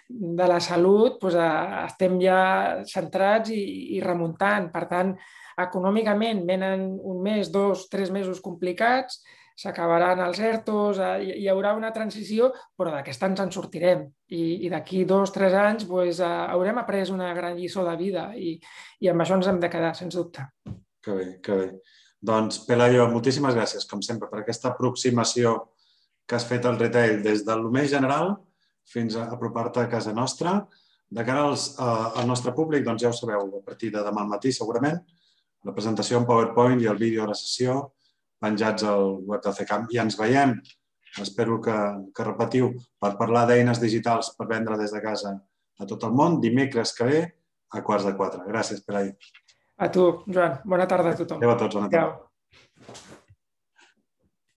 de la salut doncs, estem ja centrats i, i remuntant. Per tant, econòmicament venen un mes, dos, tres mesos complicats, s'acabaran els ERTOs, hi haurà una transició, però d'aquesta ens en sortirem. I, i d'aquí dos, tres anys doncs, haurem après una gran lliçó de vida i, i amb això ens hem de quedar, sens dubte. Que bé, que bé. Doncs, Pelayo, moltíssimes gràcies, com sempre, per aquesta aproximació que has fet al retail des del més general fins a apropar-te a casa nostra. De cara als, uh, al nostre públic, doncs ja ho sabeu, a partir de demà al matí, segurament, la presentació en PowerPoint i el vídeo de la sessió penjats al web del C Camp. I ens veiem, espero que, que repetiu, per parlar d'eines digitals per vendre des de casa a tot el món, dimecres que ve a quarts de quatre. Gràcies, Pelayo. A tu, Joan. Bona tarda a tothom. Adéu a tots, bona tarda. Adéu.